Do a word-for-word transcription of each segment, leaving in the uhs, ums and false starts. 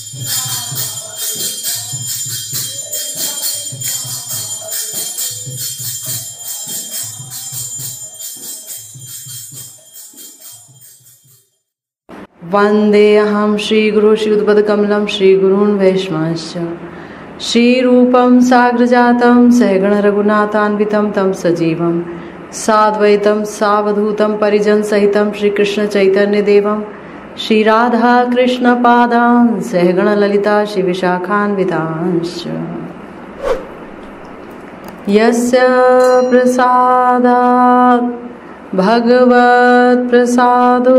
वन्देऽहं श्रीगुरु श्रीयुतपदकमलं श्रीगुरून् वैष्णवांश्च श्रीरूपं साग्रजातं सहगण रघुनाथान्वितं तं सजीवं साद्वैतं सावधूतं परिजन सहितं श्रीकृष्ण चैतन्य देवं श्रीराधा कृष्ण पादान् सहगण ललिता श्रीविशाखान्वितांश्च यस्य प्रसादात् भगवत् प्रसादो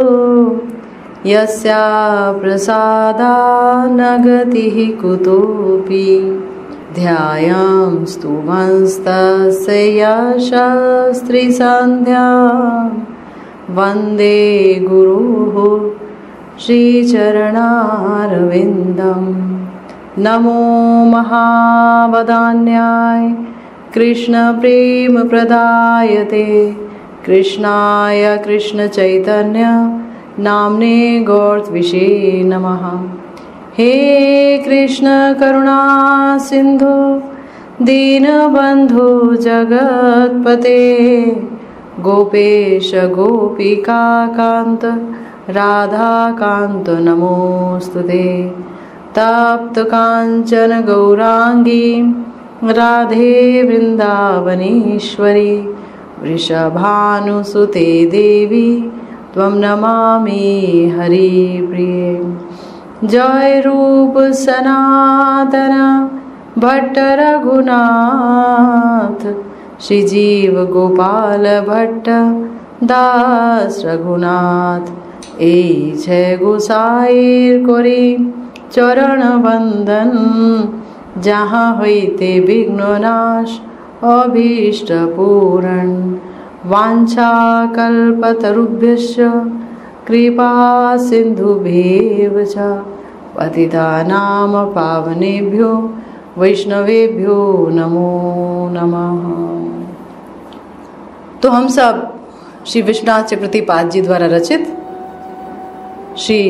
यस्या प्रसादात् न गतिः कुतोऽपि ध्यायां स्तुवंस्तस्य यशस्त्रिसन्ध्या वन्दे गुरुः श्रीचरणारविन्दं नमो महावदान्याय कृष्णप्रेमप्रदायते कृष्णाय कृष्णचैतन्य नाम्ने गौरत्विषे नमः। हे कृष्ण करुणा सिंधु दीनबंधु जगत्पते गोपेश गोपिका कांत राधा कांत नमोस्तुते तप्त कांचन गौरांगी राधे वृंदावनेश्वरी वृषभानुसुते देवी त्वं नमामि हरिप्रिये। जय रूप सनातन भट्ट रघुनाथ श्रीजीव गोपाल भट्ट दास रघुनाथ ए जय गोसाईर कोरी चरण वंदन जहाँ होइते विघ्ननाश अभीष्ट पूरण वांछा कल्पतरुभ्यश्च कृपा सिंधुभ्येव च पतितानां पावनेभ्यो वैष्णवेभ्यो नमो नमः। तो हम सब श्री विश्वनाथ चक्रवर्तीपाद जी द्वारा रचित श्री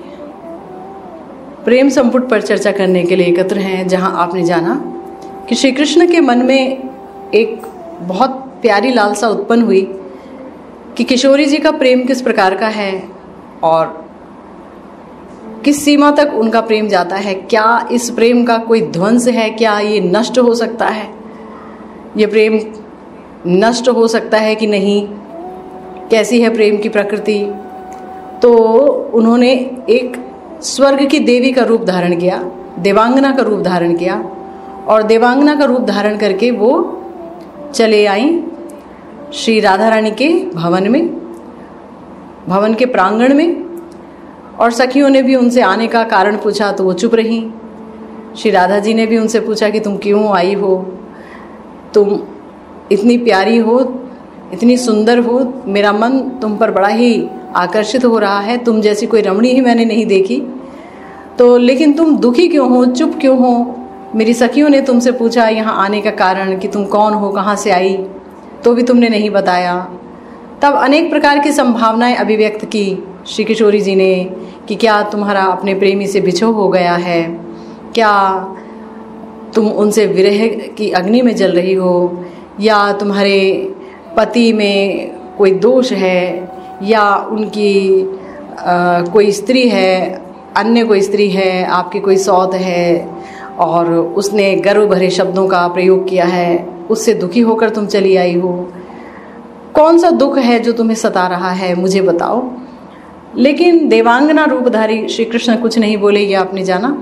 प्रेम संपुट पर चर्चा करने के लिए एकत्र हैं, जहां आपने जाना कि श्री कृष्ण के मन में एक बहुत प्यारी लालसा उत्पन्न हुई कि किशोरी जी का प्रेम किस प्रकार का है और किस सीमा तक उनका प्रेम जाता है। क्या इस प्रेम का कोई ध्वंस है, क्या ये नष्ट हो सकता है, ये प्रेम नष्ट हो सकता है कि नहीं, कैसी है प्रेम की प्रकृति। तो उन्होंने एक स्वर्ग की देवी का रूप धारण किया, देवांगना का रूप धारण किया और देवांगना का रूप धारण करके वो चले आई श्री राधा रानी के भवन में, भवन के प्रांगण में। और सखियों ने भी उनसे आने का कारण पूछा तो वो चुप रहीं। श्री राधा जी ने भी उनसे पूछा कि तुम क्यों आई हो, तुम इतनी प्यारी हो, इतनी सुंदर हो, मेरा मन तुम पर बड़ा ही आकर्षित हो रहा है, तुम जैसी कोई रमणी ही मैंने नहीं देखी, तो लेकिन तुम दुखी क्यों हो, चुप क्यों हो। मेरी सखियों ने तुमसे पूछा यहाँ आने का कारण कि तुम कौन हो, कहाँ से आई, तो भी तुमने नहीं बताया। तब अनेक प्रकार की संभावनाएं अभिव्यक्त की श्री किशोरी जी ने कि क्या तुम्हारा अपने प्रेमी से बिछोह हो गया है, क्या तुम उनसे विरह की अग्नि में जल रही हो, या तुम्हारे पति में कोई दोष है, या उनकी आ, कोई स्त्री है, अन्य कोई स्त्री है, आपकी कोई सौत है और उसने गर्व भरे शब्दों का प्रयोग किया है, उससे दुखी होकर तुम चली आई हो। कौन सा दुख है जो तुम्हें सता रहा है, मुझे बताओ। लेकिन देवांगना रूपधारी श्री कृष्ण कुछ नहीं बोले, ये आपने जाना।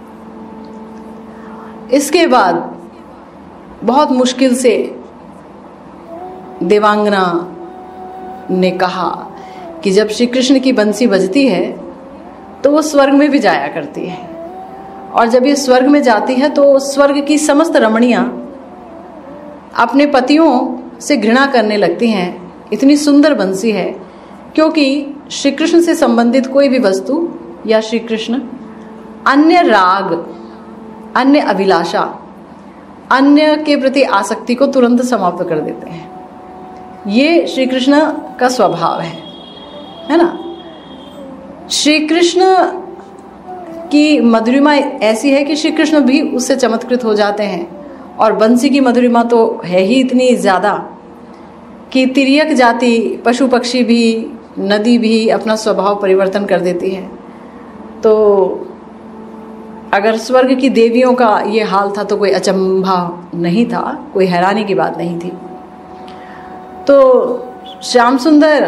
इसके बाद बहुत मुश्किल से देवांगना ने कहा कि जब श्री कृष्ण की बंसी बजती है तो वो स्वर्ग में भी जाया करती है, और जब ये स्वर्ग में जाती है तो स्वर्ग की समस्त रमणियां अपने पतियों से घृणा करने लगती हैं। इतनी सुंदर बंसी है, क्योंकि श्री कृष्ण से संबंधित कोई भी वस्तु या श्री कृष्ण अन्य राग, अन्य अभिलाषा, अन्य के प्रति आसक्ति को तुरंत समाप्त कर देते हैं। ये श्री कृष्ण का स्वभाव है, है ना। श्री कृष्ण कि मधुरिमा ऐसी है कि श्री कृष्ण भी उससे चमत्कृत हो जाते हैं। और बंसी की मधुरिमा तो है ही इतनी ज़्यादा कि तिर्यक जाति, पशु पक्षी भी, नदी भी अपना स्वभाव परिवर्तन कर देती है। तो अगर स्वर्ग की देवियों का ये हाल था तो कोई अचंभा नहीं था, कोई हैरानी की बात नहीं थी। तो श्याम सुंदर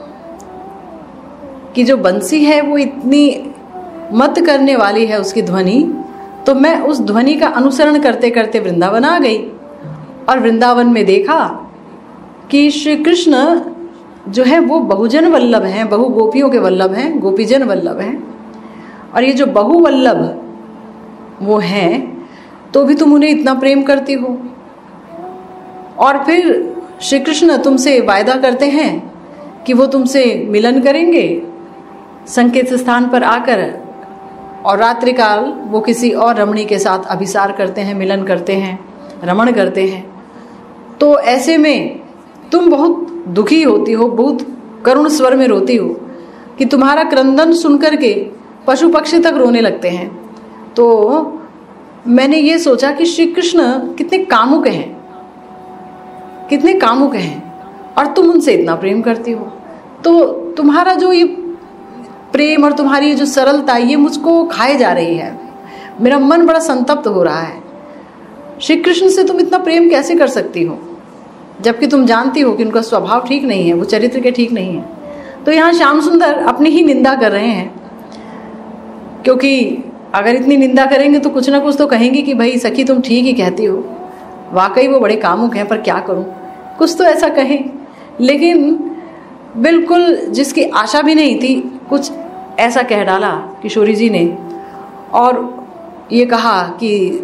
की जो बंसी है वो इतनी मत करने वाली है, उसकी ध्वनि, तो मैं उस ध्वनि का अनुसरण करते करते वृंदावन आ गई। और वृंदावन में देखा कि श्री कृष्ण जो है वो बहुजन वल्लभ हैं, बहु गोपियों के वल्लभ हैं, गोपीजन वल्लभ हैं। और ये जो बहु वल्लभ वो हैं, तो भी तुम उन्हें इतना प्रेम करती हो। और फिर श्री कृष्ण तुमसे वायदा करते हैं कि वो तुमसे मिलन करेंगे संकेत स्थान पर आकर, और रात्रि काल वो किसी और रमणी के साथ अभिसार करते हैं, मिलन करते हैं, रमण करते हैं। तो ऐसे में तुम बहुत दुखी होती हो, बहुत करुण स्वर में रोती हो कि तुम्हारा क्रंदन सुनकर के पशु पक्षी तक रोने लगते हैं। तो मैंने ये सोचा कि श्री कृष्ण कितने कामुक हैं, कितने कामुक हैं, और तुम उनसे इतना प्रेम करती हो। तो तुम्हारा जो ये प्रेम और तुम्हारी ये जो सरलता, ये मुझको खाए जा रही है। मेरा मन बड़ा संतप्त हो रहा है। श्री कृष्ण से तुम इतना प्रेम कैसे कर सकती हो, जबकि तुम जानती हो कि उनका स्वभाव ठीक नहीं है, वो चरित्र के ठीक नहीं है। तो यहाँ श्याम सुंदर अपनी ही निंदा कर रहे हैं, क्योंकि अगर इतनी निंदा करेंगे तो कुछ ना कुछ तो कहेंगे कि भाई सखी तुम ठीक ही कहती हो, वाकई वो बड़े कामुक हैं, पर क्या करूं, कुछ तो ऐसा कहें। लेकिन बिल्कुल जिसकी आशा भी नहीं थी, कुछ ऐसा कह डाला किशोरी जी ने, और ये कहा कि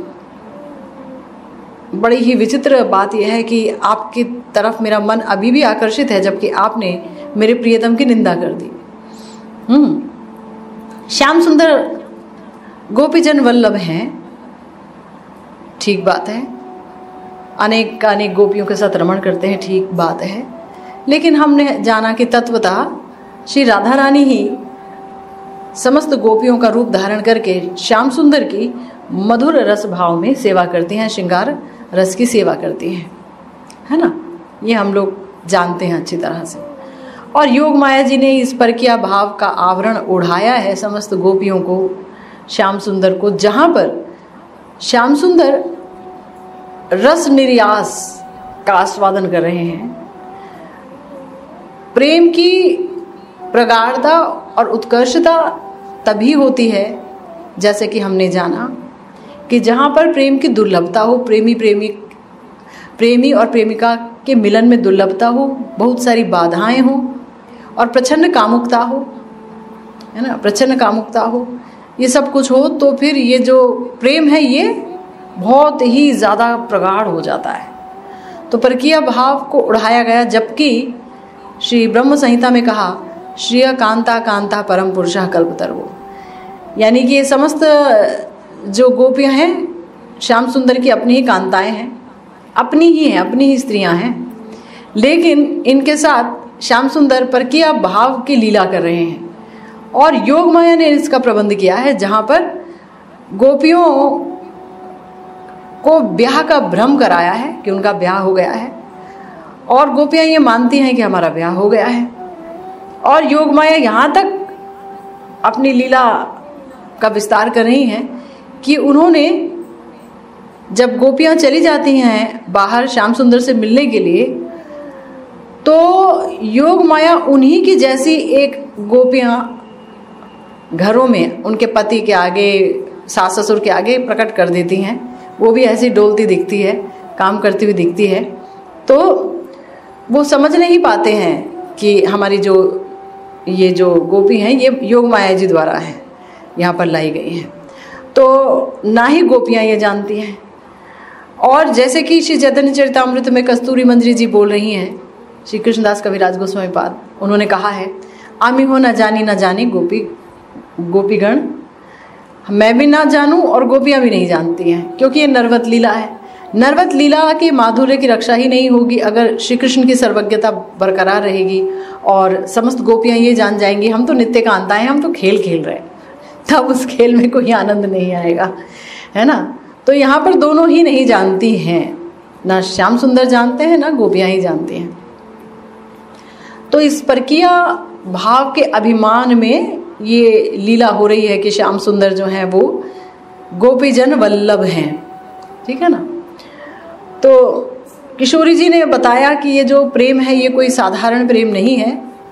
बड़ी ही विचित्र बात यह है कि आपकी तरफ मेरा मन अभी भी आकर्षित है, जबकि आपने मेरे प्रियतम की निंदा कर दी। हम्म श्याम सुंदर गोपीजन वल्लभ हैं, ठीक बात है, अनेक अनेक गोपियों के साथ रमण करते हैं, ठीक बात है। लेकिन हमने जाना कि तत्वतः श्री राधा रानी ही समस्त गोपियों का रूप धारण करके श्याम सुंदर की मधुर रस भाव में सेवा करती हैं, श्रृंगार रस की सेवा करती हैं, है ना। ये हम लोग जानते हैं अच्छी तरह से। और योग माया जी ने इस परकिया भाव का आवरण ओढ़ाया है समस्त गोपियों को, श्याम सुंदर को, जहाँ पर श्याम सुंदर रस निर्यास का आस्वादन कर रहे हैं। प्रेम की प्रगाढ़ता और उत्कर्षता तभी होती है, जैसे कि हमने जाना, कि जहाँ पर प्रेम की दुर्लभता हो, प्रेमी प्रेमी प्रेमी और प्रेमिका के मिलन में दुर्लभता हो, बहुत सारी बाधाएं हो, और प्रचंड कामुकता हो, है ना, प्रचंड कामुकता हो, ये सब कुछ हो, तो फिर ये जो प्रेम है ये बहुत ही ज़्यादा प्रगाढ़ हो जाता है। तो परकीय भाव को उड़ाया गया, जबकि श्री ब्रह्म संहिता में कहा श्रिय कांता कांता परम पुरुषः कल्पतरुः, यानी कि ये समस्त जो गोपियां हैं श्याम सुंदर की अपनी ही कांताएं हैं, अपनी ही हैं, अपनी ही स्त्रियां हैं। लेकिन इनके साथ श्याम सुंदर परकीय भाव की लीला कर रहे हैं, और योग माया ने इसका प्रबंध किया है, जहाँ पर गोपियों को ब्याह का भ्रम कराया है कि उनका ब्याह हो गया है, और गोपियां ये मानती हैं कि हमारा ब्याह हो गया है। और योग माया यहाँ तक अपनी लीला का विस्तार कर रही हैं कि उन्होंने जब गोपियां चली जाती हैं बाहर श्याम सुंदर से मिलने के लिए, तो योग माया उन्हीं की जैसी एक गोपियां घरों में उनके पति के आगे, सास ससुर के आगे प्रकट कर देती हैं। वो भी ऐसी डोलती दिखती है, काम करती हुई दिखती है। तो वो समझ नहीं पाते हैं कि हमारी जो ये जो गोपी हैं ये योग माया जी द्वारा है, यहाँ पर लाई गई हैं। तो ना ही गोपियाँ ये जानती हैं। और जैसे कि श्री चैतन्य चरितामृत में कस्तूरी मंजरी जी बोल रही हैं, श्री कृष्णदास कविराज गोस्वामी पाद, उन्होंने कहा है, आमी हो न जानी न जानी गोपी गोपीगण, मैं भी ना जानूं और गोपियां भी नहीं जानती हैं, क्योंकि ये नरवत लीला है। नरवत लीला के माधुर्य की रक्षा ही नहीं होगी अगर श्री कृष्ण की सर्वज्ञता बरकरार रहेगी और समस्त गोपियां ये जान जाएंगी हम तो नित्य कांता हैं, हम तो खेल खेल रहे हैं। तब उस खेल में कोई आनंद नहीं आएगा, है ना। तो यहाँ पर दोनों ही नहीं जानती हैं, ना श्याम सुंदर जानते हैं ना गोपियाँ ही जानती हैं। तो इस परकीय भाव के अभिमान में ये लीला हो रही है कि श्याम सुंदर जो हैं वो गोपीजन वल्लभ हैं, ठीक है ना। तो किशोरी जी ने बताया कि ये जो प्रेम है ये कोई साधारण प्रेम नहीं है।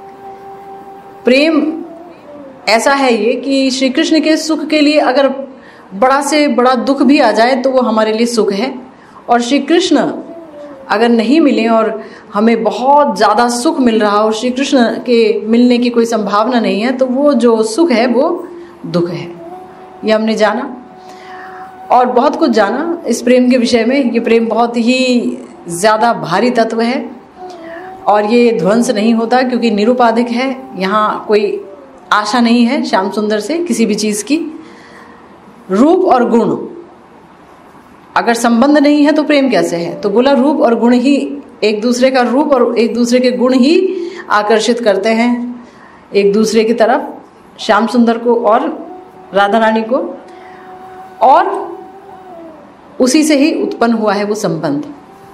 प्रेम ऐसा है ये कि श्री कृष्ण के सुख के लिए अगर बड़ा से बड़ा दुख भी आ जाए तो वो हमारे लिए सुख है, और श्री कृष्ण अगर नहीं मिले और हमें बहुत ज़्यादा सुख मिल रहा हो, श्री कृष्ण के मिलने की कोई संभावना नहीं है, तो वो जो सुख है वो दुख है। ये हमने जाना और बहुत कुछ जाना इस प्रेम के विषय में। ये प्रेम बहुत ही ज़्यादा भारी तत्व है और ये ध्वंस नहीं होता क्योंकि निरुपाधिक है। यहाँ कोई आशा नहीं है श्याम सुंदर से किसी भी चीज़ की। रूप और गुण अगर संबंध नहीं है तो प्रेम कैसे है? तो बोला रूप और गुण ही, एक दूसरे का रूप और एक दूसरे के गुण ही आकर्षित करते हैं एक दूसरे की तरफ, श्याम सुंदर को और राधा रानी को, और उसी से ही उत्पन्न हुआ है वो संबंध,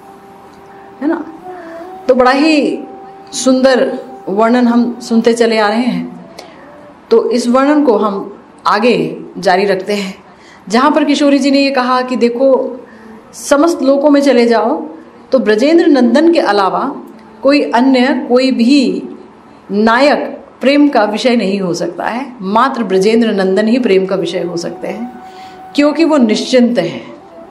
है ना। तो बड़ा ही सुंदर वर्णन हम सुनते चले आ रहे हैं। तो इस वर्णन को हम आगे जारी रखते हैं, जहाँ पर किशोरी जी ने ये कहा कि देखो समस्त लोकों में चले जाओ तो ब्रजेंद्र नंदन के अलावा कोई अन्य कोई भी नायक प्रेम का विषय नहीं हो सकता है, मात्र ब्रजेंद्र नंदन ही प्रेम का विषय हो सकते हैं, क्योंकि वो निश्चिंत हैं,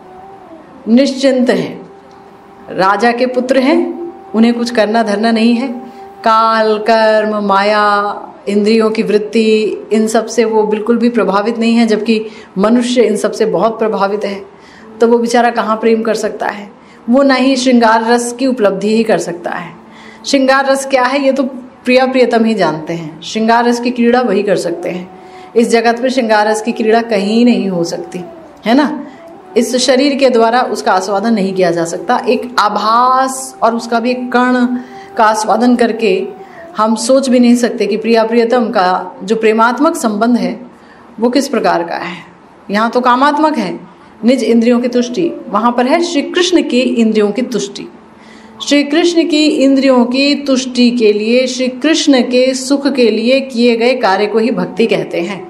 निश्चिंत हैं, राजा के पुत्र हैं, उन्हें कुछ करना धरना नहीं है। काल, कर्म, माया, इंद्रियों की वृत्ति, इन सब से वो बिल्कुल भी प्रभावित नहीं है, जबकि मनुष्य इन सब से बहुत प्रभावित है। तो वो बेचारा कहाँ प्रेम कर सकता है? वो ना ही श्रृंगार रस की उपलब्धि ही कर सकता है। श्रृंगार रस क्या है ये तो प्रिया प्रियतम ही जानते हैं। श्रृंगार रस की क्रीड़ा वही कर सकते हैं। इस जगत में श्रृंगार रस की क्रीड़ा कहीं नहीं हो सकती, है ना। इस शरीर के द्वारा उसका आस्वादन नहीं किया जा सकता। एक आभास और उसका भी एक कण का आस्वादन करके हम सोच भी नहीं सकते कि प्रिया प्रियतम का जो प्रेमात्मक संबंध है वो किस प्रकार का है। यहाँ तो कामात्मक है, निज इंद्रियों की तुष्टि, वहाँ पर है श्री कृष्ण की इंद्रियों की तुष्टि। श्री कृष्ण की इंद्रियों की तुष्टि के लिए, श्री कृष्ण के सुख के लिए किए गए कार्य को ही भक्ति कहते हैं।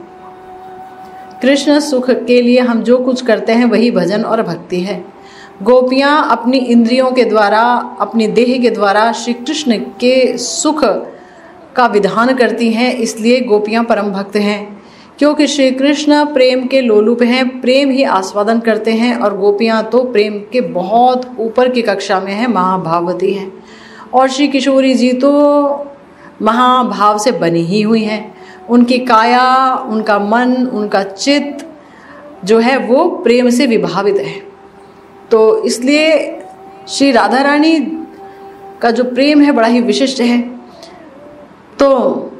कृष्ण सुख के लिए हम जो कुछ करते हैं वही भजन और भक्ति है। गोपियाँ अपनी इंद्रियों के द्वारा, अपनी देह के द्वारा श्री कृष्ण के सुख का विधान करती हैं, इसलिए गोपियाँ परम भक्त हैं। क्योंकि श्री कृष्ण प्रेम के लोलुप हैं, प्रेम ही आस्वादन करते हैं, और गोपियाँ तो प्रेम के बहुत ऊपर की कक्षा में हैं, महाभाववती हैं। और श्री किशोरी जी तो महाभाव से बनी ही हुई हैं। उनकी काया, उनका मन, उनका चित्त जो है वो प्रेम से विभावित है। तो इसलिए श्री राधा रानी का जो प्रेम है बड़ा ही विशिष्ट है। तो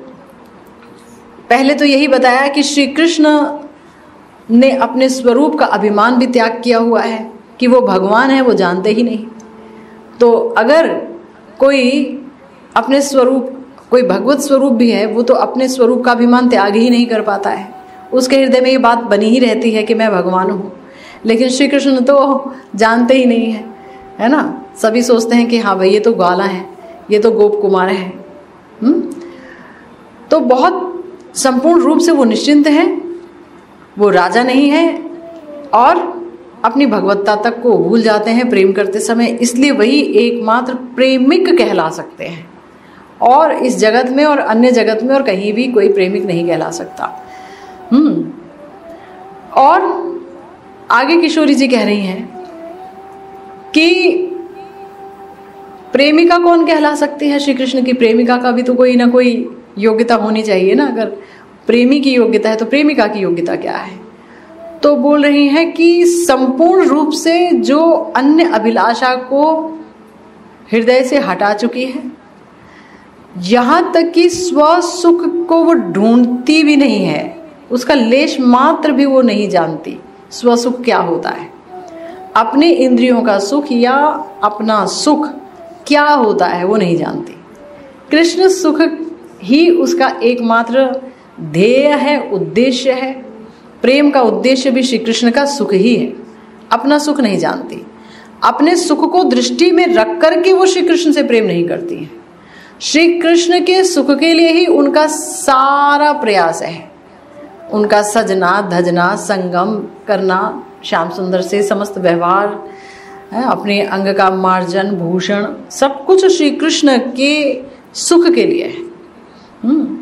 पहले तो यही बताया कि श्री कृष्ण ने अपने स्वरूप का अभिमान भी त्याग किया हुआ है कि वो भगवान है, वो जानते ही नहीं। तो अगर कोई अपने स्वरूप, कोई भगवत स्वरूप भी है, वो तो अपने स्वरूप का अभिमान त्याग ही नहीं कर पाता है। उसके हृदय में ये बात बनी ही रहती है कि मैं भगवान हूँ। लेकिन श्री कृष्ण तो जानते ही नहीं है, है ना। सभी सोचते हैं कि हाँ भाई ये तो ग्वाला है, ये तो गोप कुमार है। हुँ? तो बहुत संपूर्ण रूप से वो निश्चिंत हैं, वो राजा नहीं है और अपनी भगवत्ता तक को भूल जाते हैं प्रेम करते समय। इसलिए वही एकमात्र प्रेमिक कहला सकते हैं, और इस जगत में और अन्य जगत में और कहीं भी कोई प्रेमिक नहीं कहला सकता। हम्म और आगे किशोरी जी कह रही हैं कि प्रेमिका कौन कहला सकती है? श्री कृष्ण की प्रेमिका का भी तो कोई ना कोई योग्यता होनी चाहिए ना। अगर प्रेमी की योग्यता है तो प्रेमिका की योग्यता क्या है? तो बोल रही हैं कि संपूर्ण रूप से जो अन्य अभिलाषा को हृदय से हटा चुकी है, यहाँ तक कि स्व सुख को वो ढूंढती भी नहीं है, उसका लेश मात्र भी वो नहीं जानती स्व सुख क्या होता है। अपने इंद्रियों का सुख या अपना सुख क्या होता है वो नहीं जानती। कृष्ण सुख ही उसका एकमात्र ध्येय है, उद्देश्य है, प्रेम का उद्देश्य भी श्री कृष्ण का सुख ही है, अपना सुख नहीं जानती। अपने सुख को दृष्टि में रख करके वो श्री कृष्ण से प्रेम नहीं करती हैं। श्री कृष्ण के सुख के लिए ही उनका सारा प्रयास है, उनका सजना धजना संगम करना, श्याम सुंदर से समस्त व्यवहार, अपने अंग का मार्जन भूषण, सब कुछ श्री कृष्ण के सुख के लिए है। हम्म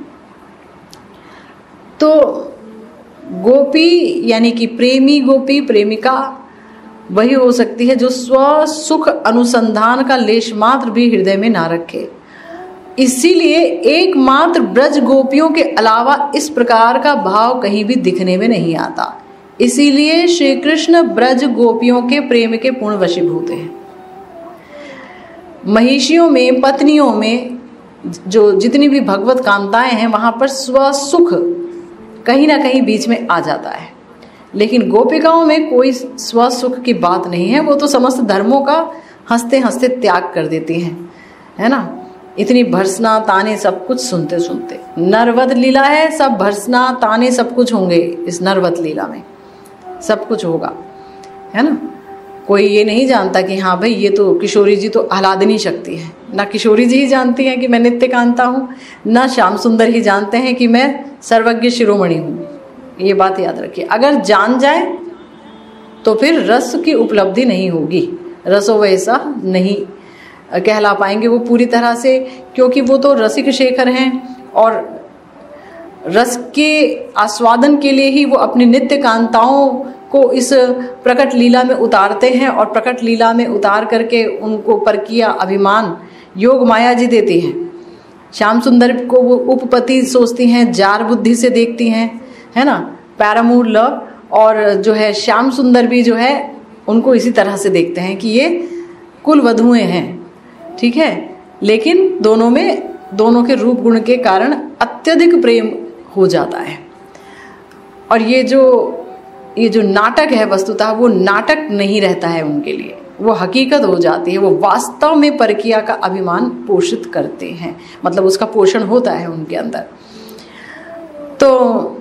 तो गोपी यानी कि प्रेमी गोपी, प्रेमिका वही हो सकती है जो स्व सुख अनुसंधान का लेश मात्र भी हृदय में ना रखे। इसीलिए एकमात्र ब्रज गोपियों के अलावा इस प्रकार का भाव कहीं भी दिखने में नहीं आता। इसीलिए श्री कृष्ण ब्रज गोपियों के प्रेम के पूर्ण वशीभूत हैं। महिषियों में, पत्नियों में जो जितनी भी भगवत कांताएं हैं, वहां पर स्व सुख कहीं ना कहीं बीच में आ जाता है। लेकिन गोपिकाओं में कोई स्व सुख की बात नहीं है, वो तो समस्त धर्मों का हंसते हंसते त्याग कर देती हैं, है ना। इतनी भर्सना ताने सब कुछ सुनते सुनते, नरवत लीला है, सब भर्सना ताने सब कुछ होंगे इस नरवत लीला में, सब कुछ होगा, है ना। कोई ये नहीं जानता कि हाँ भाई ये तो किशोरी जी तो आह्लादनी शक्ति है। ना किशोरी जी ही जानती हैं कि मैं नित्य कांता हूँ, ना श्याम सुंदर ही जानते हैं कि मैं सर्वज्ञ शिरोमणि हूँ। ये बात याद रखिए, अगर जान जाए तो फिर रस की उपलब्धि नहीं होगी, रसो वैसा नहीं कहला पाएंगे वो पूरी तरह से, क्योंकि वो तो रसिक शेखर हैं और रस के आस्वादन के लिए ही वो अपनी नित्य कांताओं को इस प्रकट लीला में उतारते हैं, और प्रकट लीला में उतार करके उनको परकिया अभिमान योग माया जी देती हैं। श्याम सुंदर को वो उपपति सोचती हैं, जार बुद्धि से देखती हैं, है ना, पैरामूर लव, और जो है श्याम सुंदर भी जो है उनको इसी तरह से देखते हैं कि ये कुल वधुएं हैं, ठीक है। लेकिन दोनों में, दोनों के रूप गुण के कारण अत्यधिक प्रेम हो जाता है। और ये जो ये जो नाटक है वस्तुतः वो नाटक नहीं रहता है उनके लिए, वो हकीकत हो जाती है। वो वास्तव में परकिया का अभिमान पोषित करते हैं, मतलब उसका पोषण होता है उनके अंदर। तो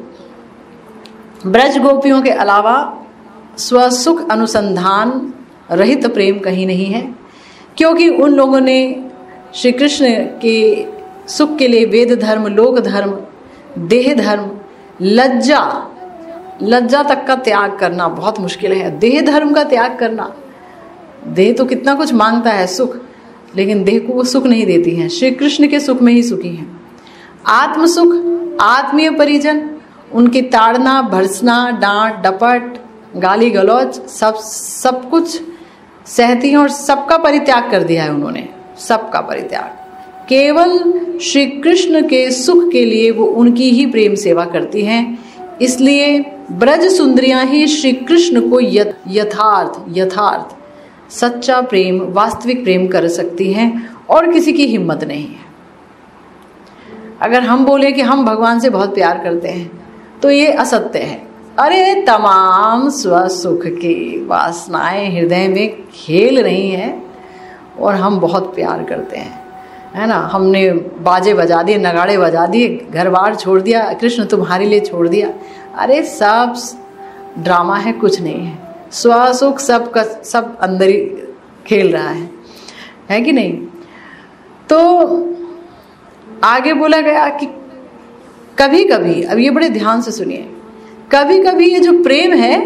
ब्रज गोपियों के अलावा स्वसुख अनुसंधान रहित प्रेम कहीं नहीं है, क्योंकि उन लोगों ने श्री कृष्ण के सुख के लिए वेद धर्म, लोक धर्म, देह धर्म, लज्जा लज्जा तक का त्याग करना बहुत मुश्किल है। देह धर्म का त्याग करना, देह तो कितना कुछ मांगता है सुख, लेकिन देह को वो सुख नहीं देती हैं, श्री कृष्ण के सुख में ही सुखी हैं। आत्म सुख, आत्मीय परिजन, उनकी ताड़ना भर्सना, डांट डपट, गाली गलौज, सब सब कुछ सहती हैं और सबका परित्याग कर दिया है उन्होंने, सबका परित्याग। केवल श्री कृष्ण के सुख के लिए वो उनकी ही प्रेम सेवा करती हैं। इसलिए ब्रज सुंदरियां ही श्री कृष्ण को यथार्थ यथार्थ सच्चा प्रेम, वास्तविक प्रेम कर सकती हैं, और किसी की हिम्मत नहीं है। अगर हम बोले कि हम भगवान से बहुत प्यार करते हैं तो ये असत्य है। अरे तमाम स्वसुख की वासनाएं हृदय में खेल रही हैं और हम बहुत प्यार करते हैं, है ना। हमने बाजे बजा दिए, नगाड़े बजा दिए, घर बार छोड़ दिया, कृष्ण तुम्हारे लिए छोड़ दिया। अरे सब ड्रामा है, कुछ नहीं है। स्वसुख सब का सब अंदर ही खेल रहा है, है कि नहीं। तो आगे बोला गया कि कभी कभी, अब ये बड़े ध्यान से सुनिए, कभी कभी ये जो प्रेम है,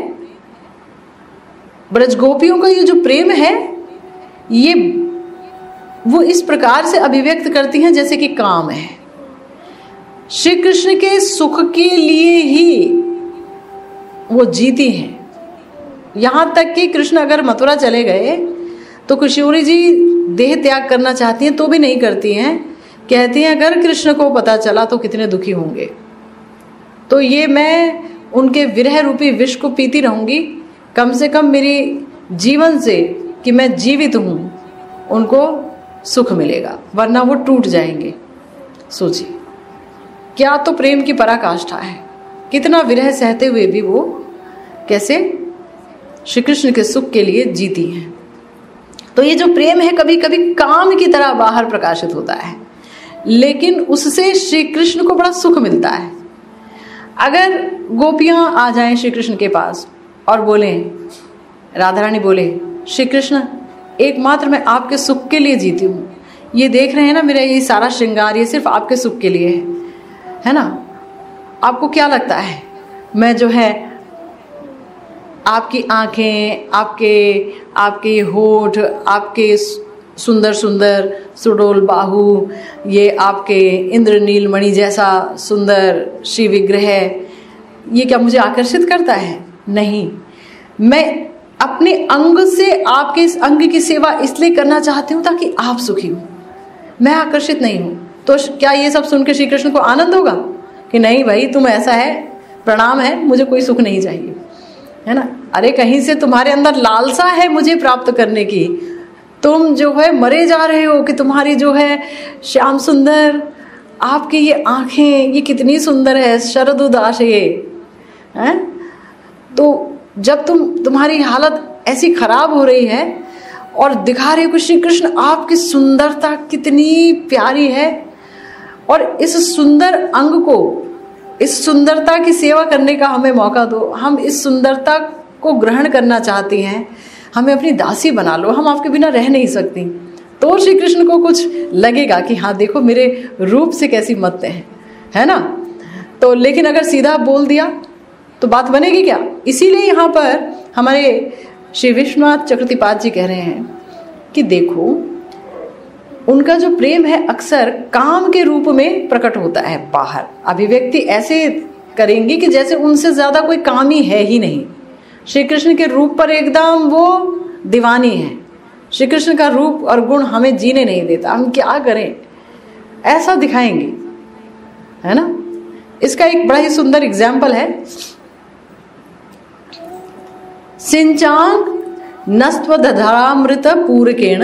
ब्रज गोपियों का ये जो प्रेम है, ये वो इस प्रकार से अभिव्यक्त करती हैं जैसे कि काम है। श्री कृष्ण के सुख के लिए ही वो जीती हैं। यहां तक कि कृष्ण अगर मथुरा चले गए तो किशोरी जी देह त्याग करना चाहती हैं तो भी नहीं करती हैं, कहती हैं अगर कृष्ण को पता चला तो कितने दुखी होंगे, तो ये मैं उनके विरह रूपी विष को पीती रहूंगी, कम से कम मेरी जीवन से कि मैं जीवित हूं उनको सुख मिलेगा, वरना वो टूट जाएंगे। सोचिए क्या तो प्रेम की पराकाष्ठा है, कितना विरह सहते हुए भी वो कैसे श्री कृष्ण के सुख के लिए जीती हैं। तो ये जो प्रेम है कभी कभी काम की तरह बाहर प्रकाशित होता है, लेकिन उससे श्री कृष्ण को बड़ा सुख मिलता है। अगर गोपियां आ जाएं श्री कृष्ण के पास और बोले, राधा रानी बोले, श्री कृष्ण एकमात्र मैं आपके सुख के लिए जीती हूँ, ये देख रहे हैं ना मेरा ये सारा श्रृंगार ये सिर्फ आपके सुख के लिए है, है ना। आपको क्या लगता है मैं जो है आपकी आंखें, आपके आपके ये होठ, आपके सुंदर सुंदर सुडोल बाहु, ये आपके इंद्रनील मणि जैसा सुंदर श्री विग्रह, ये क्या मुझे आकर्षित करता है? नहीं, मैं अपने अंग से आपके इस अंग की सेवा इसलिए करना चाहती हूँ ताकि आप सुखी हो, मैं आकर्षित नहीं हूँ। तो क्या ये सब सुन के श्री कृष्ण को आनंद होगा कि नहीं भाई तुम ऐसा है, प्रणाम है, मुझे कोई सुख नहीं चाहिए, है ना। अरे कहीं से तुम्हारे अंदर लालसा है मुझे प्राप्त करने की, तुम जो है मरे जा रहे हो कि तुम्हारी जो है श्याम सुंदर आपकी ये आंखें ये कितनी सुंदर है, शरद उदास ये है। तो जब तुम तुम्हारी हालत ऐसी खराब हो रही है और दिखा रहे हो कि श्री कृष्ण आपकी सुंदरता कितनी प्यारी है, और इस सुंदर अंग को, इस सुंदरता की सेवा करने का हमें मौका दो, हम इस सुंदरता को ग्रहण करना चाहती हैं, हमें अपनी दासी बना लो, हम आपके बिना रह नहीं सकती। तो श्री कृष्ण को कुछ लगेगा कि हाँ देखो मेरे रूप से कैसी मत है, है ना। तो लेकिन अगर सीधा बोल दिया तो बात बनेगी क्या? इसीलिए यहाँ पर हमारे श्री विश्वनाथ चक्रतिपाद जी कह रहे हैं कि देखो उनका जो प्रेम है अक्सर काम के रूप में प्रकट होता है बाहर, अभिव्यक्ति ऐसे करेंगी कि जैसे उनसे ज्यादा कोई काम ही है ही नहीं। श्री कृष्ण के रूप पर एकदम वो दीवानी है, श्री कृष्ण का रूप और गुण हमें जीने नहीं देता, हम क्या करें, ऐसा दिखाएंगे, है ना। इसका एक बड़ा ही सुंदर एग्जाम्पल है, सिंचांग नस्त्वदधारामृत पूरकेण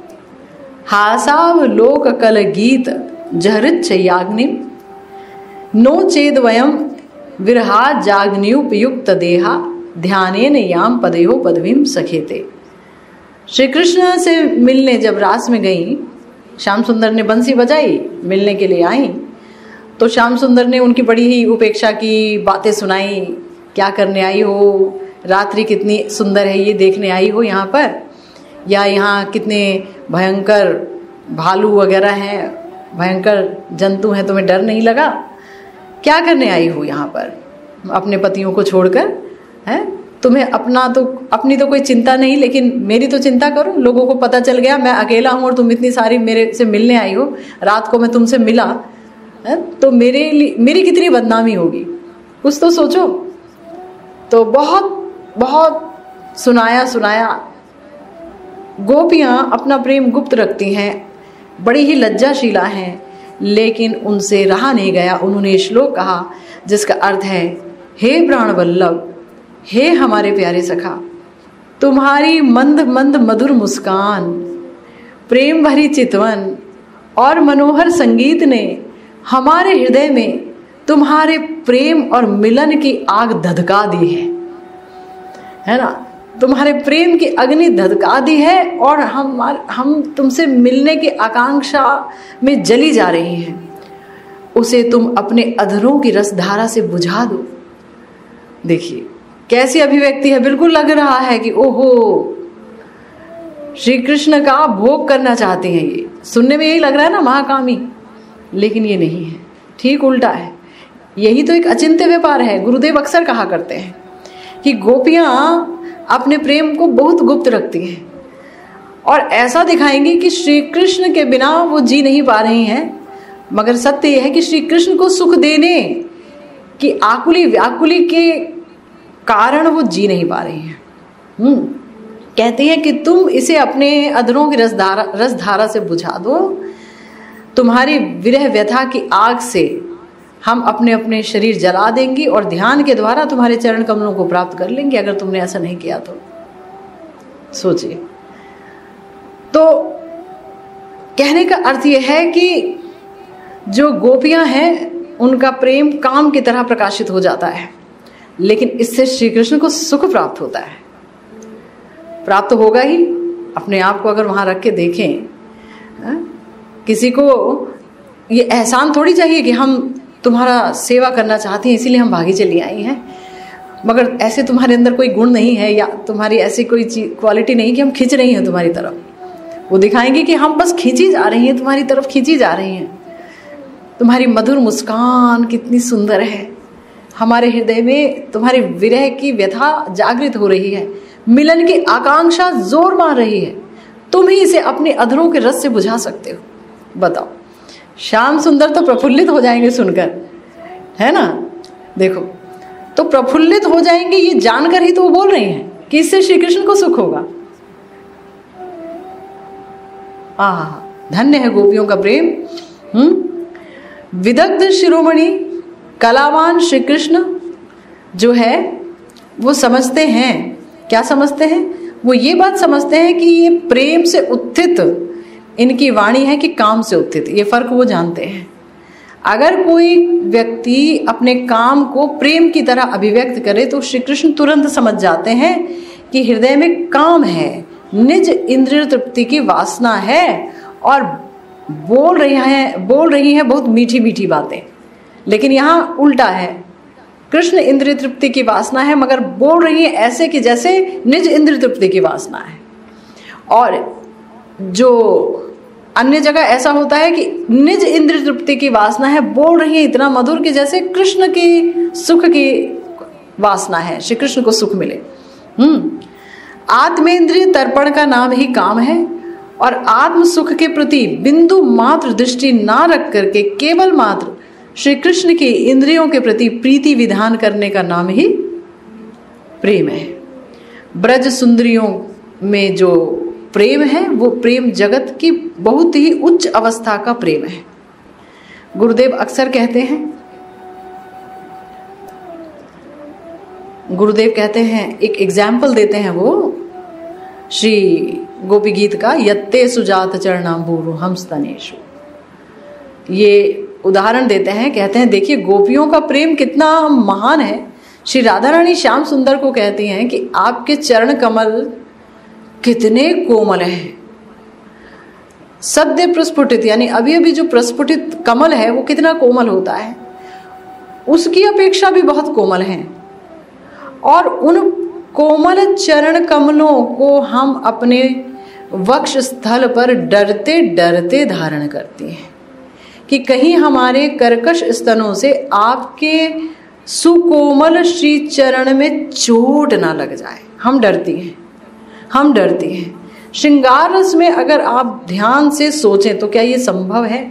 हासावलोक कल गीत जहृच्छयाग्नि नो चेद वयम विरहा जाग्नियुपयुक्त देहा ध्यानेन याम पदयो पदवीम सखेते। श्री कृष्ण से मिलने जब रास में गई, श्याम सुंदर ने बंसी बजाई, मिलने के लिए आई, तो श्याम सुंदर ने उनकी बड़ी ही उपेक्षा की बातें सुनाई, क्या करने आई हो, रात्रि कितनी सुंदर है ये देखने आई हो यहाँ पर, या यहाँ कितने भयंकर भालू वगैरह हैं, भयंकर जंतु हैं, तुम्हें डर नहीं लगा, क्या करने आई हो यहाँ पर अपने पतियों को छोड़कर, है तुम्हें अपना तो अपनी तो कोई चिंता नहीं, लेकिन मेरी तो चिंता करो, लोगों को पता चल गया मैं अकेला हूँ और तुम इतनी सारी मेरे से मिलने आई हो, रात को मैं तुमसे मिला है, तो मेरे लिए मेरी कितनी बदनामी होगी, कुछ तो सोचो। तो बहुत बहुत सुनाया सुनाया गोपियां अपना प्रेम गुप्त रखती हैं, बड़ी ही लज्जाशीला हैं, लेकिन उनसे रहा नहीं गया। उन्होंने श्लोक कहा जिसका अर्थ है, हे प्राण वल्लभ, हे हमारे प्यारे सखा, तुम्हारी मंद मंद मधुर मुस्कान, प्रेम भरी चितवन और मनोहर संगीत ने हमारे हृदय में तुम्हारे प्रेम और मिलन की आग धधका दी है, है ना। तुम्हारे प्रेम की अग्नि धधका दी है और हम हम तुमसे मिलने की आकांक्षा में जली जा रही हैं, उसे तुम अपने अधरों की रसधारा से बुझा दो। देखिए कैसी अभिव्यक्ति है, बिल्कुल लग रहा है कि ओहो श्री कृष्ण का भोग करना चाहते हैं, ये सुनने में यही लग रहा है ना महाकामी, लेकिन ये नहीं है, ठीक उल्टा है। यही तो एक अचिंत्य व्यापार है। गुरुदेव अक्सर कहा करते हैं कि गोपियां अपने प्रेम को बहुत गुप्त रखती हैं और ऐसा दिखाएंगी कि श्री कृष्ण के बिना वो जी नहीं पा रही हैं, मगर सत्य यह है कि श्री कृष्ण को सुख देने की आकुली व्याकुली के कारण वो जी नहीं पा रही हैं। हम्म कहती है कि तुम इसे अपने अधरों की रसधारा रसधारा से बुझा दो, तुम्हारी विरह व्यथा की आग से हम अपने अपने शरीर जला देंगी और ध्यान के द्वारा तुम्हारे चरण कमलों को प्राप्त कर लेंगे, अगर तुमने ऐसा नहीं किया तो। सोचिए, तो कहने का अर्थ यह है कि जो गोपियां हैं उनका प्रेम काम की तरह प्रकाशित हो जाता है, लेकिन इससे श्री कृष्ण को सुख प्राप्त होता है, प्राप्त होगा ही। अपने आप को अगर वहां रख के देखें, किसी को ये एहसान थोड़ी चाहिए कि हम तुम्हारा सेवा करना चाहती हैं, इसीलिए हम भागी चली आई हैं, मगर ऐसे तुम्हारे अंदर कोई गुण नहीं है या तुम्हारी ऐसी कोई चीज क्वालिटी नहीं कि हम खींच रही हैं तुम्हारी तरफ। वो दिखाएंगे कि हम बस खींची जा रही हैं, तुम्हारी तरफ खींची जा रही हैं। तुम्हारी मधुर मुस्कान कितनी सुंदर है, हमारे हृदय में तुम्हारी विरह की व्यथा जागृत हो रही है, मिलन की आकांक्षा जोर मार रही है, तुम ही इसे अपने अधरों के रस से बुझा सकते हो। बताओ, श्याम सुंदर तो प्रफुल्लित हो जाएंगे सुनकर, है ना। देखो, तो प्रफुल्लित हो जाएंगे ये जानकर ही तो वो बोल रही हैं कि इससे श्री कृष्ण को सुख होगा। आहा, धन्य है गोपियों का प्रेम। हम्म विदग्ध शिरोमणि कलावान श्री कृष्ण जो है वो समझते हैं, क्या समझते हैं, वो ये बात समझते हैं कि ये प्रेम से उत्थित इनकी वाणी है कि काम से उत्थित, ये फर्क वो जानते हैं। अगर कोई व्यक्ति अपने काम को प्रेम की तरह अभिव्यक्त करे तो श्री कृष्ण तुरंत समझ जाते हैं कि हृदय में काम है, निज इंद्रिय तृप्ति की वासना है और बोल रही है बोल रही है बहुत मीठी मीठी बातें। लेकिन यहाँ उल्टा है, कृष्ण इंद्रिय तृप्ति की वासना है मगर बोल रही है ऐसे कि जैसे निज इंद्रिय तृप्ति की वासना है। और जो अन्य जगह ऐसा होता है कि निज इंद्रिय तृप्ति की वासना है, बोल रही है इतना मधुर कि जैसे कृष्ण की सुख की वासना है, श्री कृष्ण को सुख मिले। हम्म आत्मेंद्रिय तर्पण का नाम ही काम है और आत्म सुख के प्रति बिंदु मात्र दृष्टि ना रख करके केवल मात्र श्री कृष्ण के इंद्रियों के प्रति प्रीति विधान करने का नाम ही प्रेम है। ब्रज सुंदरियों में जो प्रेम है वो प्रेम जगत की बहुत ही उच्च अवस्था का प्रेम है। गुरुदेव अक्सर कहते हैं गुरुदेव कहते हैं एक एग्जाम्पल देते हैं वो श्री गोपी गीत का, यत्ते सुजात चरणाम्बुरु हंसतनेषु। ये उदाहरण देते हैं, कहते हैं देखिए गोपियों का प्रेम कितना महान है। श्री राधा रानी श्याम सुंदर को कहती हैं कि आपके चरण कमल कितने कोमल हैं। सद्य प्रस्फुटित यानी अभी अभी जो प्रस्फुटित कमल है वो कितना कोमल होता है, उसकी अपेक्षा भी बहुत कोमल है। और उन कोमल चरण कमलों को हम अपने वक्ष स्थल पर डरते डरते धारण करती हैं कि कहीं हमारे कर्कश स्तनों से आपके सुकोमल श्री चरण में चोट ना लग जाए। हम डरती हैं हम डरती हैं श्रृंगार रस में अगर आप ध्यान से सोचें तो क्या ये संभव है?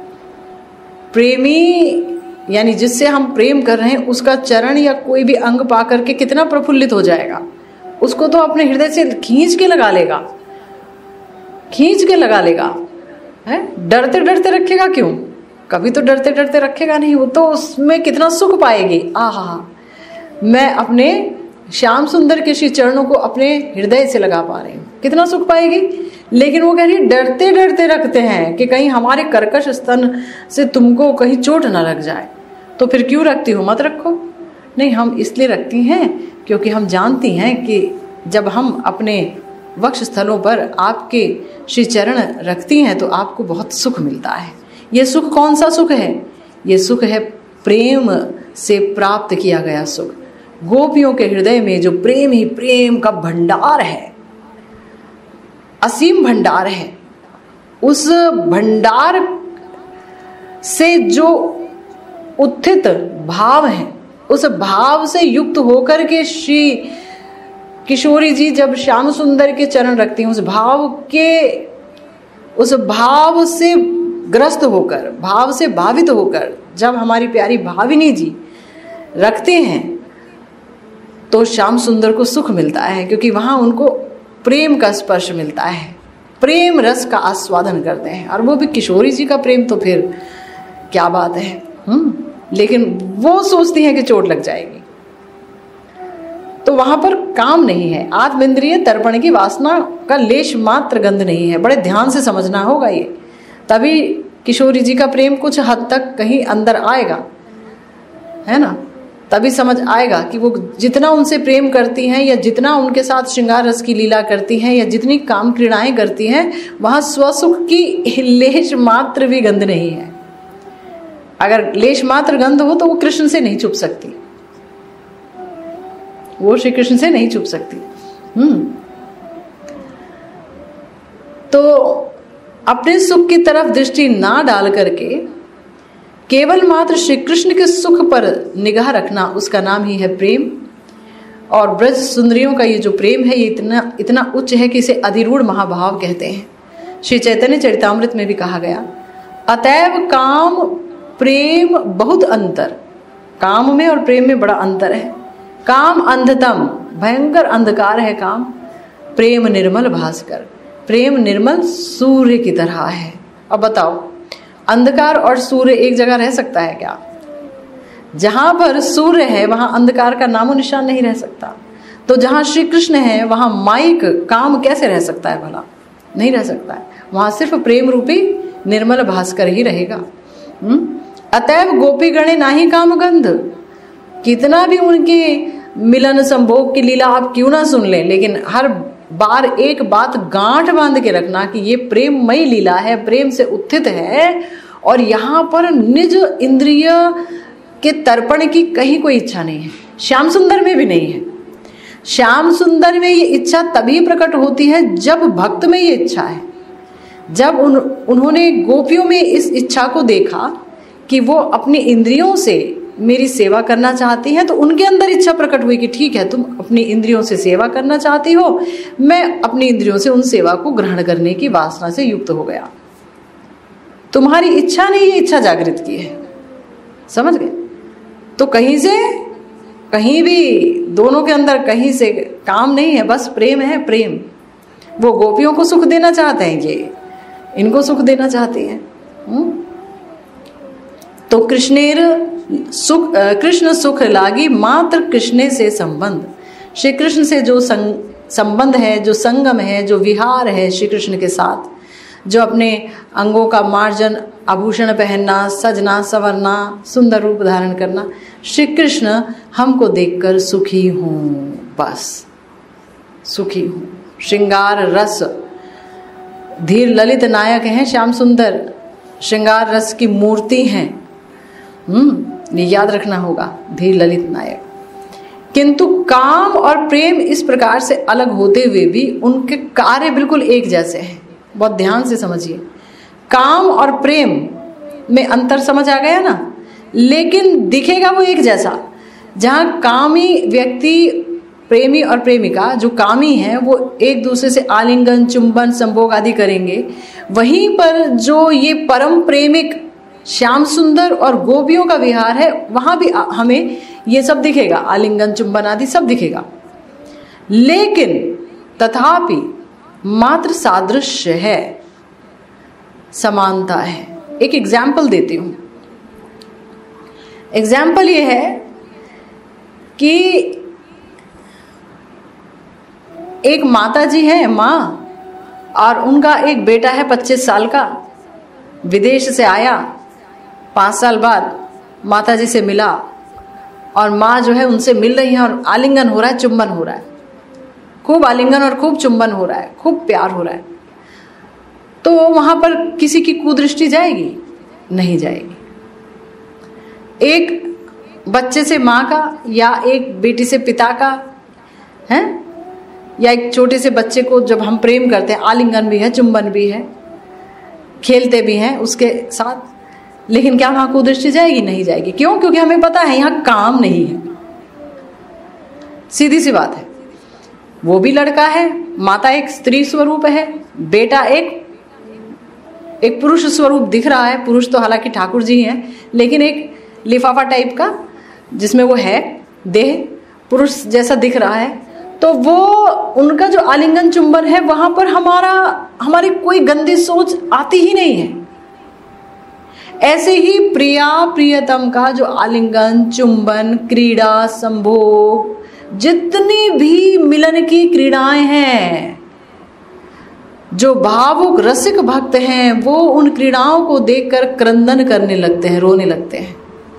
प्रेमी यानी जिससे हम प्रेम कर रहे हैं उसका चरण या कोई भी अंग पा करके कितना प्रफुल्लित हो जाएगा, उसको तो अपने हृदय से खींच के लगा लेगा खींच के लगा लेगा है। डरते डरते रखेगा क्यों? कभी तो डरते डरते रखेगा नहीं, वो तो उसमें कितना सुख पाएगी। आहा, मैं अपने श्याम सुंदर के श्री चरणों को अपने हृदय से लगा पा रही हूँ, कितना सुख पाएगी। लेकिन वो कह रही डरते डरते रखते हैं कि कहीं हमारे कर्कश स्तन से तुमको कहीं चोट ना लग जाए। तो फिर क्यों रखती हो? मत रखो। नहीं, हम इसलिए रखती हैं क्योंकि हम जानती हैं कि जब हम अपने वक्ष स्थलों पर आपके श्री चरण रखती हैं तो आपको बहुत सुख मिलता है। ये सुख कौन सा सुख है? ये सुख है प्रेम से प्राप्त किया गया सुख। गोपियों के हृदय में जो प्रेम ही प्रेम का भंडार है, असीम भंडार है, उस भंडार से जो उत्थित भाव है, उस भाव से युक्त होकर के श्री किशोरी जी जब श्याम सुंदर के चरण रखती हैं, उस भाव के उस भाव से ग्रस्त होकर, भाव से भावित होकर जब हमारी प्यारी भाविनी जी रखते हैं तो श्याम सुंदर को सुख मिलता है, क्योंकि वहां उनको प्रेम का स्पर्श मिलता है, प्रेम रस का आस्वादन करते हैं। और वो भी किशोरी जी का प्रेम तो फिर क्या बात है। हम्म लेकिन वो सोचती हैं कि चोट लग जाएगी, तो वहां पर काम नहीं है। आत्मेंद्रिय तर्पण की वासना का लेश मात्र गंध नहीं है। बड़े ध्यान से समझना होगा ये, तभी किशोरी जी का प्रेम कुछ हद तक कहीं अंदर आएगा, है ना। तभी समझ आएगा कि वो जितना उनसे प्रेम करती हैं या जितना उनके साथ श्रृंगार रस की लीला करती हैं या जितनी काम क्रीड़ाएं करती हैं, वहां स्वसुख की लेश मात्र भी गंध नहीं है। अगर लेश मात्र गंध हो तो वो कृष्ण से नहीं छुप सकती, वो श्री कृष्ण से नहीं छुप सकती। हम्म तो अपने सुख की तरफ दृष्टि ना डाल करके केवल मात्र श्री कृष्ण के सुख पर निगाह रखना, उसका नाम ही है प्रेम। और ब्रज सुंदरियों का ये जो प्रेम है ये इतना इतना उच्च है कि इसे अधिरूढ़ महाभाव कहते हैं। श्री चैतन्य चरितामृत में भी कहा गया, अतएव काम प्रेम बहुत अंतर, काम में और प्रेम में बड़ा अंतर है। काम अंधतम, भयंकर अंधकार है काम, प्रेम निर्मल भास्कर, प्रेम निर्मल सूर्य की तरह है। अब बताओ, अंधकार और सूर्य एक जगह रह सकता है क्या? जहां पर सूर्य है वहां अंधकार का नामो निशान नहीं रह सकता। तो जहां श्री कृष्ण है वहां माइक काम कैसे रह सकता है भला? नहीं रह सकता है। वहां सिर्फ प्रेम रूपी निर्मल भास्कर ही रहेगा। अतएव गोपी गणे नाही काम गंध, कितना भी उनके मिलन संभोग की लीला आप क्यों ना सुन लें, लेकिन हर बार एक बात गांठ बांध के रखना कि ये प्रेममयी लीला है, प्रेम से उत्थित है, और यहाँ पर निज इंद्रिय के तर्पण की कहीं कोई इच्छा नहीं है। श्याम सुंदर में भी नहीं है। श्याम सुंदर में ये इच्छा तभी प्रकट होती है जब भक्त में ये इच्छा है। जब उन उन्होंने गोपियों में इस इच्छा को देखा कि वो अपनी इंद्रियों से मेरी सेवा करना चाहती हैं, तो उनके अंदर इच्छा प्रकट हुई कि ठीक है, तुम अपनी इंद्रियों से सेवा करना चाहती हो, मैं अपनी इंद्रियों से उन सेवा को ग्रहण करने की वासना से युक्त हो गया। तुम्हारी इच्छा ने ये इच्छा जागृत की है, समझ गए? तो कहीं से कहीं भी दोनों के अंदर कहीं से काम नहीं है, बस प्रेम है, प्रेम। वो गोपियों को सुख देना चाहते हैं, ये इनको सुख देना चाहते हैं। हुँ? तो कृष्णेर सुख, कृष्ण सुख लागी मात्र कृष्णे से संबंध, श्री कृष्ण से जो संबंध है, जो संगम है, जो विहार है श्री कृष्ण के साथ, जो अपने अंगों का मार्जन, आभूषण पहनना, सजना संवरना, सुंदर रूप धारण करना, श्री कृष्ण हमको देखकर सुखी हूँ, बस सुखी हूँ। श्रृंगार रस, धीर ललित नायक हैं श्याम सुंदर, श्रृंगार रस की मूर्ति हैं। हम्म ये याद रखना होगा, धीर ललित नायक। किंतु काम और प्रेम इस प्रकार से अलग होते हुए भी उनके कार्य बिल्कुल एक जैसे हैं। बहुत ध्यान से समझिए, काम और प्रेम में अंतर समझ आ गया ना, लेकिन दिखेगा वो एक जैसा। जहाँ कामी व्यक्ति, प्रेमी और प्रेमिका जो कामी है, वो एक दूसरे से आलिंगन, चुंबन, संभोग आदि करेंगे, वहीं पर जो ये परम प्रेमिक श्याम सुंदर और गोपियों का विहार है, वहां भी हमें ये सब दिखेगा, आलिंगन, चुंबन आदि सब दिखेगा। लेकिन तथापि मात्र सादृश्य है, समानता है। एक एग्जाम्पल देती हूं। एग्जाम्पल ये है कि एक माता जी है, माँ, और उनका एक बेटा है पच्चीस साल का, विदेश से आया, पाँच साल बाद माता जी से मिला, और माँ जो है उनसे मिल रही है और आलिंगन हो रहा है, चुंबन हो रहा है, खूब आलिंगन और खूब चुंबन हो रहा है, खूब प्यार हो रहा है। तो वहां पर किसी की कुदृष्टि जाएगी? नहीं जाएगी। एक बच्चे से माँ का, या एक बेटी से पिता का है, या एक छोटे से बच्चे को जब हम प्रेम करते हैं, आलिंगन भी है, चुंबन भी है, खेलते भी हैं उसके साथ, लेकिन क्या वहां कुदृष्टि जाएगी? नहीं जाएगी। क्यों? क्योंकि हमें पता है यहाँ काम नहीं है। सीधी सी बात है। वो भी लड़का है, माता एक स्त्री स्वरूप है, बेटा एक एक पुरुष स्वरूप दिख रहा है। पुरुष तो हालांकि ठाकुर जी हैं, लेकिन एक लिफाफा टाइप का जिसमें वो है, देह पुरुष जैसा दिख रहा है। तो वो उनका जो आलिंगन चुंबन है, वहां पर हमारा हमारी कोई गंदी सोच आती ही नहीं है। ऐसे ही प्रिया प्रियतम का जो आलिंगन, चुंबन, क्रीड़ा, संभोग, जितनी भी मिलन की क्रीड़ाएं हैं, जो भावुक रसिक भक्त हैं, वो उन क्रीड़ाओं को देखकर क्रंदन करने लगते हैं, रोने लगते हैं।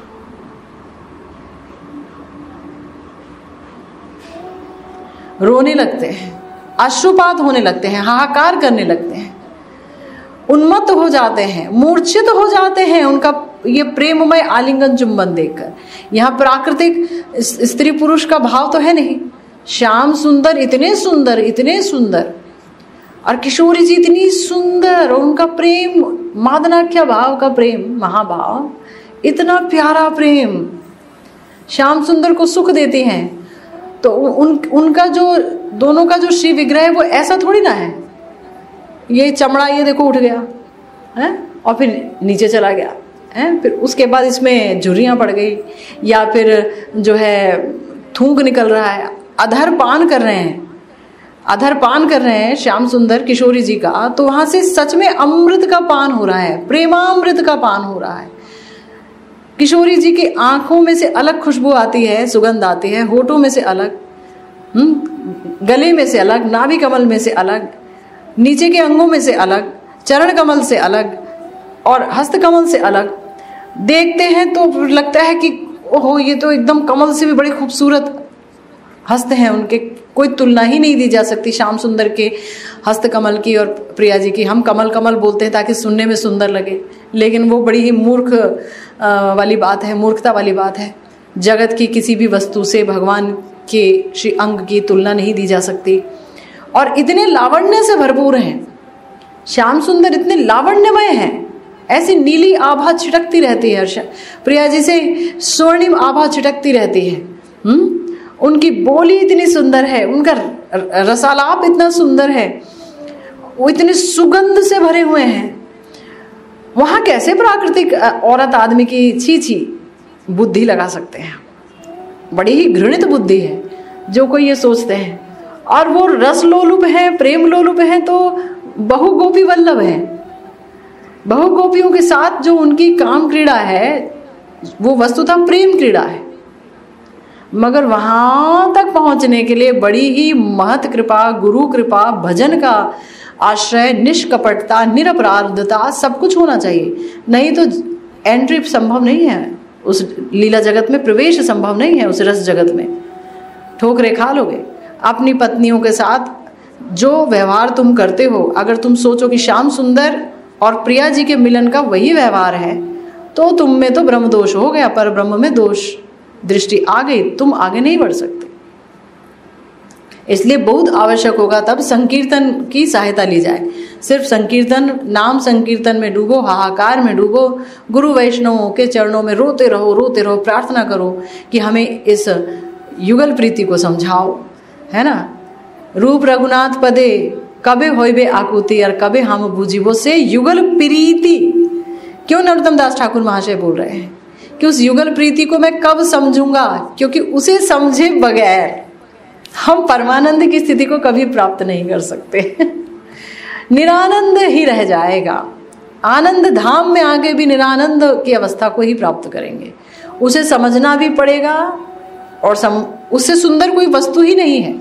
रोने लगते हैं, अश्रुपात होने लगते हैं, हाहाकार करने लगते हैं, उन्मत्त हो जाते हैं, मूर्छित हो जाते हैं, उनका ये प्रेममय आलिंगन चुंबन देखकर। यहाँ प्राकृतिक स्त्री पुरुष का भाव तो है नहीं। श्याम सुंदर इतने सुंदर इतने सुंदर और किशोरी जी इतनी सुंदर, और उनका प्रेम मादनाख्या भाव का प्रेम, महाभाव, इतना प्यारा प्रेम श्याम सुंदर को सुख देती हैं। तो उन उनका जो दोनों का जो श्री विग्रह है वो ऐसा थोड़ी ना है, ये चमड़ा ये देखो उठ गया है और फिर नीचे चला गया है, फिर उसके बाद इसमें झुर्रियाँ पड़ गई या फिर जो है थूक निकल रहा है, अधर पान कर रहे हैं, अधर पान कर रहे हैं श्याम सुंदर किशोरी जी का, तो वहां से सच में अमृत का पान हो रहा है, प्रेमामृत का पान हो रहा है। किशोरी जी की आंखों में से अलग खुशबू आती है, सुगंध आती है, होठों में से अलग, हम्म गले में से अलग, नाभि कमल में से अलग, नीचे के अंगों में से अलग, चरण कमल से अलग और हस्त कमल से अलग। देखते हैं तो लगता है कि ओहो ये तो एकदम कमल से भी बड़े खूबसूरत हस्त हैं उनके, कोई तुलना ही नहीं दी जा सकती श्याम सुंदर के हस्त कमल की और प्रिया जी की। हम कमल कमल बोलते हैं ताकि सुनने में सुंदर लगे, लेकिन वो बड़ी ही मूर्ख वाली बात है, मूर्खता वाली बात है। जगत की किसी भी वस्तु से भगवान के श्री अंग की तुलना नहीं दी जा सकती। और इतने लावण्य से भरपूर हैं श्याम सुंदर, इतने लावण्यमय हैं, ऐसी नीली आभा छिटकती रहती है प्रिया जी से, स्वर्णिम आभा छिटकती रहती है। हम्म उनकी बोली इतनी सुंदर है, उनका रसालाप इतना सुंदर है, वो इतने सुगंध से भरे हुए हैं। वहां कैसे प्राकृतिक औरत आदमी की छी छी बुद्धि लगा सकते हैं? बड़ी ही घृणित बुद्धि है जो कोई ये सोचते हैं। और वो रस लोलुप है, प्रेम लोलुप है, तो बहु गोपी वल्लभ है। बहु गोपियों के साथ जो उनकी काम क्रीड़ा है वो वस्तुतः प्रेम क्रीड़ा है, मगर वहां तक पहुंचने के लिए बड़ी ही महत कृपा, गुरु कृपा, भजन का आश्रय, निष्कपटता, निरपराधता सब कुछ होना चाहिए। नहीं तो एंट्री संभव नहीं है, उस लीला जगत में प्रवेश संभव नहीं है, उस रस जगत में ठोकरे खा लोगे। अपनी पत्नियों के साथ जो व्यवहार तुम करते हो, अगर तुम सोचो कि श्याम सुंदर और प्रिया जी के मिलन का वही व्यवहार है, तो तुम में तो ब्रह्म दोष हो गया, पर ब्रह्म में दोष दृष्टि आ गई, तुम आगे नहीं बढ़ सकते। इसलिए बहुत आवश्यक होगा तब संकीर्तन की सहायता ली जाए। सिर्फ संकीर्तन, नाम संकीर्तन में डूबो, हाहाकार में डूबो, गुरु वैष्णवों के चरणों में रोते रहो रोते रहो, प्रार्थना करो कि हमें इस युगल प्रीति को समझाओ, है ना। रूप रघुनाथ पदे कबे होइबे आकुति और कबे हम बुझिबो से युगल प्रीति। क्यों नरोत्तम दास ठाकुर महाशय बोल रहे हैं कि उस युगल प्रीति को मैं कब समझूंगा, क्योंकि उसे समझे बगैर हम परमानंद की स्थिति को कभी प्राप्त नहीं कर सकते। निरानंद ही रह जाएगा। आनंद धाम में आगे भी निरानंद की अवस्था को ही प्राप्त करेंगे। उसे समझना भी पड़ेगा, और सम, उससे सुंदर कोई वस्तु ही नहीं है,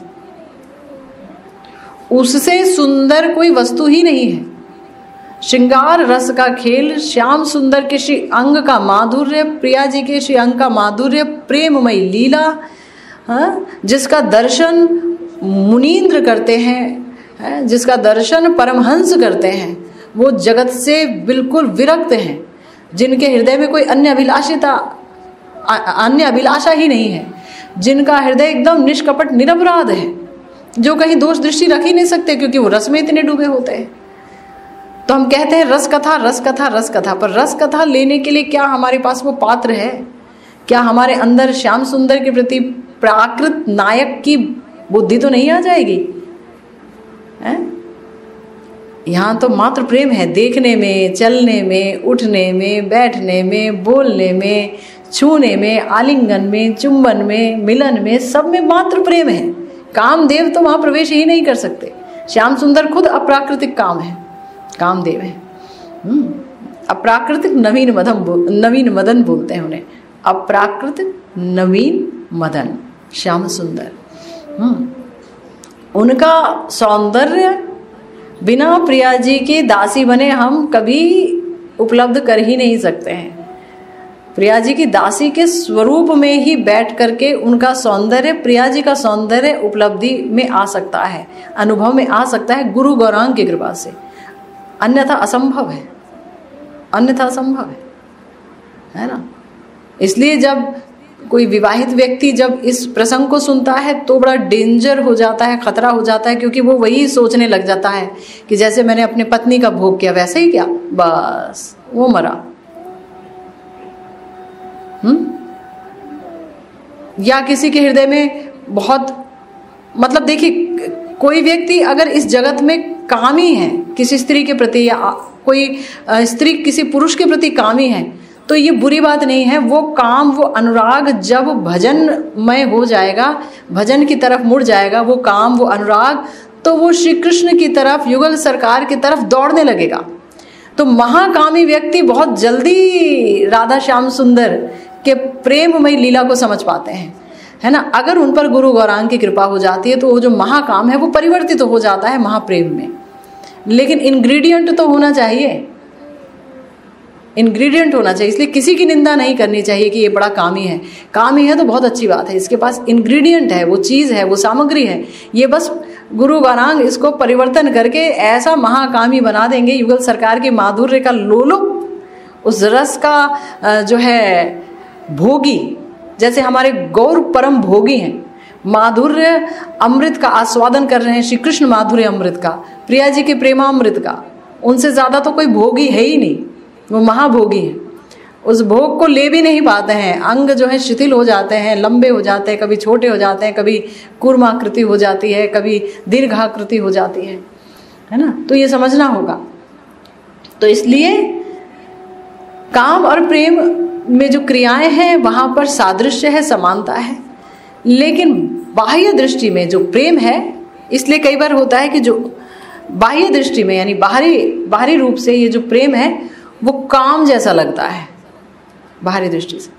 उससे सुंदर कोई वस्तु ही नहीं है। श्रृंगार रस का खेल, श्याम सुंदर के श्री अंग का माधुर्य, प्रिया जी के श्री अंग का माधुर्य, प्रेममयी लीला, हाँ, जिसका दर्शन मुनींद्र करते हैं, जिसका दर्शन परमहंस करते हैं, वो जगत से बिल्कुल विरक्त हैं, जिनके हृदय में कोई अन्य अभिलाषिता अन्य अभिलाषा ही नहीं है, जिनका हृदय एकदम निष्कपट निरपराध है, जो कहीं दोष दृष्टि रख ही नहीं सकते क्योंकि वो रस में इतने डूबे होते हैं। तो हम कहते हैं रस कथा रस कथा रस कथा, पर रस कथा लेने के लिए क्या हमारे पास वो पात्र है? क्या हमारे अंदर श्याम सुंदर के प्रति प्राकृत नायक की बुद्धि तो नहीं आ जाएगी? है? यहाँ तो मात्र प्रेम है, देखने में, चलने में, उठने में, बैठने में, बोलने में, छूने में, आलिंगन में, चुंबन में, मिलन में, सब में मात्र प्रेम है। कामदेव तो वहाँ प्रवेश ही नहीं कर सकते। श्याम सुंदर खुद अप्राकृतिक काम है, कामदेव है। अप्राकृतिक नवीन मदन नवीन मदन बोलते हैं उन्हें, अप्राकृतिक नवीन मदन श्याम सुंदर। उनका सौंदर्य बिना प्रिया जी की दासी बने हम कभी उपलब्ध कर ही नहीं सकते हैं। प्रिया जी की दासी के स्वरूप में ही बैठ करके उनका सौंदर्य, प्रिया जी का सौंदर्य उपलब्धि में आ सकता है, अनुभव में आ सकता है गुरु गौरांग की कृपा से, अन्यथा असंभव है, अन्यथा असंभव है। है ना। इसलिए जब कोई विवाहित व्यक्ति जब इस प्रसंग को सुनता है तो बड़ा डेंजर हो जाता है, खतरा हो जाता है, क्योंकि वो वही सोचने लग जाता है कि जैसे मैंने अपने पत्नी का भोग किया वैसे ही क्या, बस वो मरा। हम्म या किसी के हृदय में बहुत, मतलब देखिए, कोई व्यक्ति अगर इस जगत में कामी है किसी स्त्री के प्रति, या कोई स्त्री किसी पुरुष के प्रति कामी है, तो ये बुरी बात नहीं है। वो काम, वो अनुराग जब भजनमय हो जाएगा, भजन की तरफ मुड़ जाएगा, वो काम, वो अनुराग, तो वो श्री कृष्ण की तरफ, युगल सरकार की तरफ दौड़ने लगेगा। तो महाकामी व्यक्ति बहुत जल्दी राधा श्याम सुंदर के प्रेममय लीला को समझ पाते हैं, है ना। अगर उन पर गुरु गौरांग की कृपा हो जाती है तो वो जो महाकाम है वो परिवर्तित तो हो जाता है महाप्रेम में। लेकिन इंग्रेडिएंट तो होना चाहिए, इंग्रेडिएंट होना चाहिए। इसलिए किसी की निंदा नहीं करनी चाहिए कि ये बड़ा कामी है। कामी है तो बहुत अच्छी बात है, इसके पास इंग्रेडिएंट है, वो चीज़ है, वो सामग्री है। ये बस गुरु गौरांग इसको परिवर्तन करके ऐसा महाकामी बना देंगे, युगल सरकार के माधुर्य का लोलुप, उस रस का जो है भोगी, जैसे हमारे गौर परम भोगी हैं, माधुर्य अमृत का आस्वादन कर रहे हैं, श्री कृष्ण माधुर्य अमृत का, प्रिया जी के प्रेमामृत का। उनसे ज़्यादा तो कोई भोगी है ही नहीं, वो महाभोगी है। उस भोग को ले भी नहीं पाते हैं, अंग जो है शिथिल हो जाते हैं, लंबे हो जाते हैं, कभी छोटे हो जाते हैं, कभी कूर्माकृति हो जाती है, कभी दीर्घाकृति हो जाती है, है ना। तो ये समझना होगा। तो इसलिए काम और प्रेम में जो क्रियाएं हैं वहां पर सादृश्य है, समानता है, लेकिन बाह्य दृष्टि में जो प्रेम है, इसलिए कई बार होता है कि जो बाह्य दृष्टि में यानी बाहरी बाहरी रूप से ये जो प्रेम है वो काम जैसा लगता है। बाहरी दृष्टि से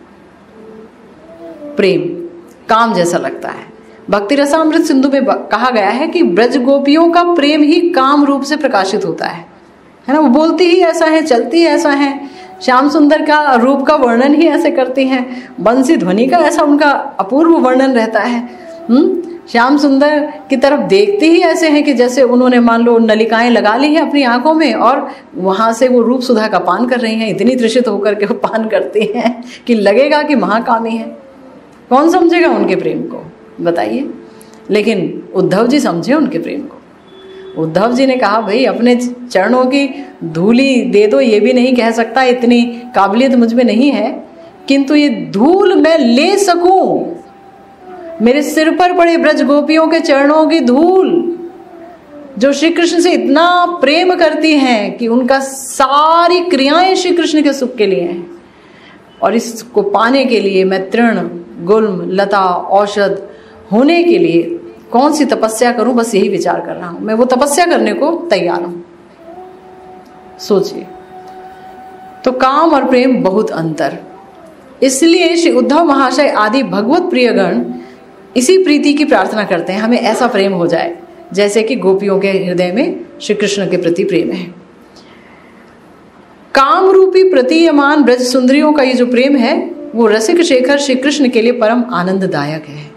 प्रेम काम जैसा लगता है। भक्ति रसामृत सिंधु में कहा गया है कि ब्रज गोपियों का प्रेम ही काम रूप से प्रकाशित होता है, है ना। वो बोलती ही ऐसा है, चलती ही ऐसा है, श्याम सुंदर का रूप का वर्णन ही ऐसे करती हैं, बंसी ध्वनि का ऐसा उनका अपूर्व वर्णन रहता है। हम्म श्याम सुंदर की तरफ देखते ही ऐसे हैं कि जैसे उन्होंने मान लो नलिकाएं लगा ली हैं अपनी आंखों में और वहां से वो रूप सुधा का पान कर रही हैं। इतनी तृषित होकर के वो पान करती हैं कि लगेगा कि महाकामी है। कौन समझेगा उनके प्रेम को, बताइए। लेकिन उद्धव जी समझे उनके प्रेम को। उद्धव जी ने कहा, भाई अपने चरणों की धूली दे दो, ये भी नहीं कह सकता, इतनी काबिलियत मुझ में नहीं है, किंतु ये धूल मैं ले सकूं, मेरे सिर पर पड़े ब्रज गोपियों के चरणों की धूल, जो श्री कृष्ण से इतना प्रेम करती हैं कि उनका सारी क्रियाएं श्री कृष्ण के सुख के लिए हैं, और इसको पाने के लिए मैं तृण गुल्म लता औषध होने के लिए कौन सी तपस्या करूं, बस यही विचार कर रहा हूं। मैं वो तपस्या करने को तैयार हूं। सोचिए, तो काम और प्रेम बहुत अंतर। इसलिए श्री उद्धव महाशय आदि भगवत प्रियगण इसी प्रीति की प्रार्थना करते हैं, हमें ऐसा प्रेम हो जाए जैसे कि गोपियों के हृदय में श्री कृष्ण के प्रति प्रेम है। काम रूपी प्रतीयमान ब्रज सुंदरियों का ये जो प्रेम है वो रसिक शेखर श्री कृष्ण के लिए परम आनंददायक है।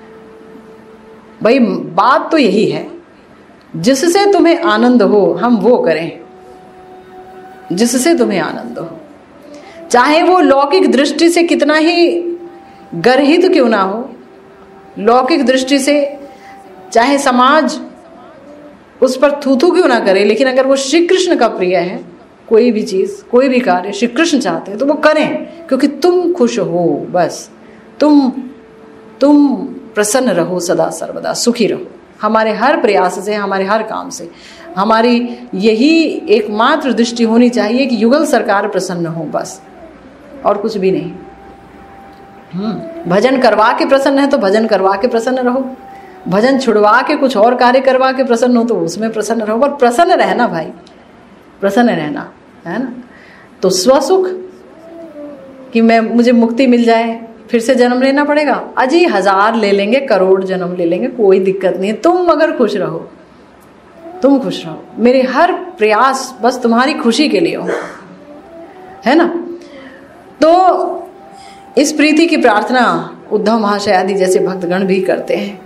भाई बात तो यही है, जिससे तुम्हें आनंद हो हम वो करें, जिससे तुम्हें आनंद हो, चाहे वो लौकिक दृष्टि से कितना ही गर्हित क्यों ना हो, लौकिक दृष्टि से चाहे समाज उस पर थू थू क्यों ना करे, लेकिन अगर वो श्री कृष्ण का प्रिय है, कोई भी चीज कोई भी कार्य श्री कृष्ण चाहते हैं तो वो करें, क्योंकि तुम खुश हो, बस तुम तुम प्रसन्न रहो, सदा सर्वदा सुखी रहो। हमारे हर प्रयास से, हमारे हर काम से हमारी यही एकमात्र दृष्टि होनी चाहिए कि युगल सरकार प्रसन्न हो, बस और कुछ भी नहीं। हम्म भजन करवा के प्रसन्न है तो भजन करवा के प्रसन्न रहो, भजन छुड़वा के कुछ और कार्य करवा के प्रसन्न हो तो उसमें प्रसन्न रहो, पर प्रसन्न रहना भाई, प्रसन्न रहना, है ना। तो स्वसुख कि मैं मुझे मुक्ति मिल जाए, फिर से जन्म लेना पड़ेगा, अजी हजार ले लेंगे, करोड़ जन्म ले लेंगे, कोई दिक्कत नहीं है। तुम अगर खुश रहो, तुम खुश रहो, मेरे हर प्रयास बस तुम्हारी खुशी के लिए हो, है ना। तो इस प्रीति की प्रार्थना उद्धव महाशय आदि जैसे भक्तगण भी करते हैं।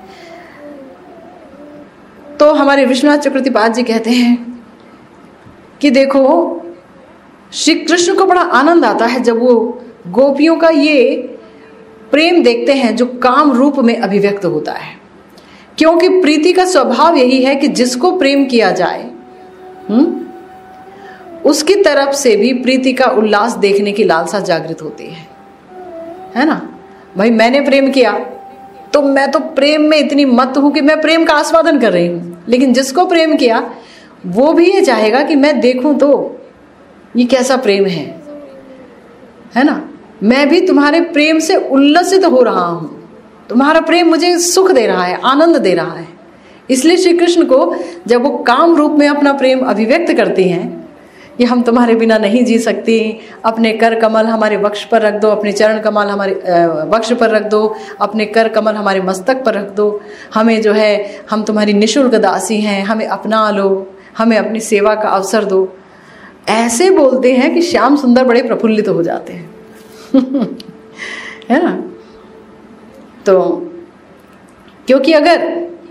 तो हमारे विश्वनाथ चक्रवर्तीपाद जी कहते हैं कि देखो, श्री कृष्ण को बड़ा आनंद आता है जब वो गोपियों का ये प्रेम देखते हैं जो काम रूप में अभिव्यक्त होता है, क्योंकि प्रीति का स्वभाव यही है कि जिसको प्रेम किया जाए हम्म उसकी तरफ से भी प्रीति का उल्लास देखने की लालसा जागृत होती है, है ना। भाई मैंने प्रेम किया तो मैं तो प्रेम में इतनी मत हूं कि मैं प्रेम का आस्वादन कर रही हूं, लेकिन जिसको प्रेम किया वो भी ये चाहेगा कि मैं देखूं तो ये कैसा प्रेम है, है ना। मैं भी तुम्हारे प्रेम से उल्लसित हो रहा हूं, तुम्हारा प्रेम मुझे सुख दे रहा है, आनंद दे रहा है। इसलिए श्री कृष्ण को जब वो काम रूप में अपना प्रेम अभिव्यक्त करती हैं कि हम तुम्हारे बिना नहीं जी सकती, अपने कर कमल हमारे वक्ष पर रख दो, अपने चरण कमल हमारे वक्ष पर रख दो, अपने कर कमल हमारे मस्तक पर रख दो, हमें जो है हम तुम्हारी निःशुल्क दासी हैं, हमें अपना लो, हमें अपनी सेवा का अवसर दो, ऐसे बोलते हैं कि श्याम सुंदर बड़े प्रफुल्लित हो जाते हैं है ना। तो क्योंकि अगर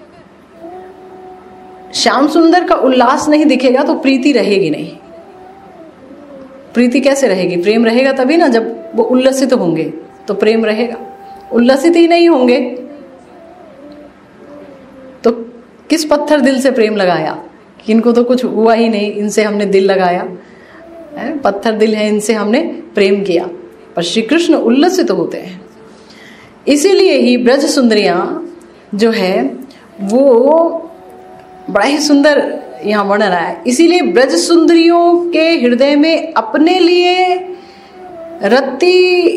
श्याम सुंदर का उल्लास नहीं दिखेगा तो प्रीति रहेगी नहीं। प्रीति कैसे रहेगी? प्रेम रहेगा तभी ना, जब वो उल्लसित होंगे तो प्रेम रहेगा। उल्लसित ही नहीं होंगे तो किस पत्थर दिल से प्रेम लगाया, इनको तो कुछ हुआ ही नहीं, इनसे हमने दिल लगाया है, पत्थर दिल है, इनसे हमने प्रेम किया। पर श्री कृष्ण उल्लसित होते हैं। इसीलिए ही ब्रज सुंदरियां जो है वो बड़ा ही सुंदर यहाँ वर्णन है। इसीलिए ब्रज सुंदरियों के हृदय में अपने लिए रत्ती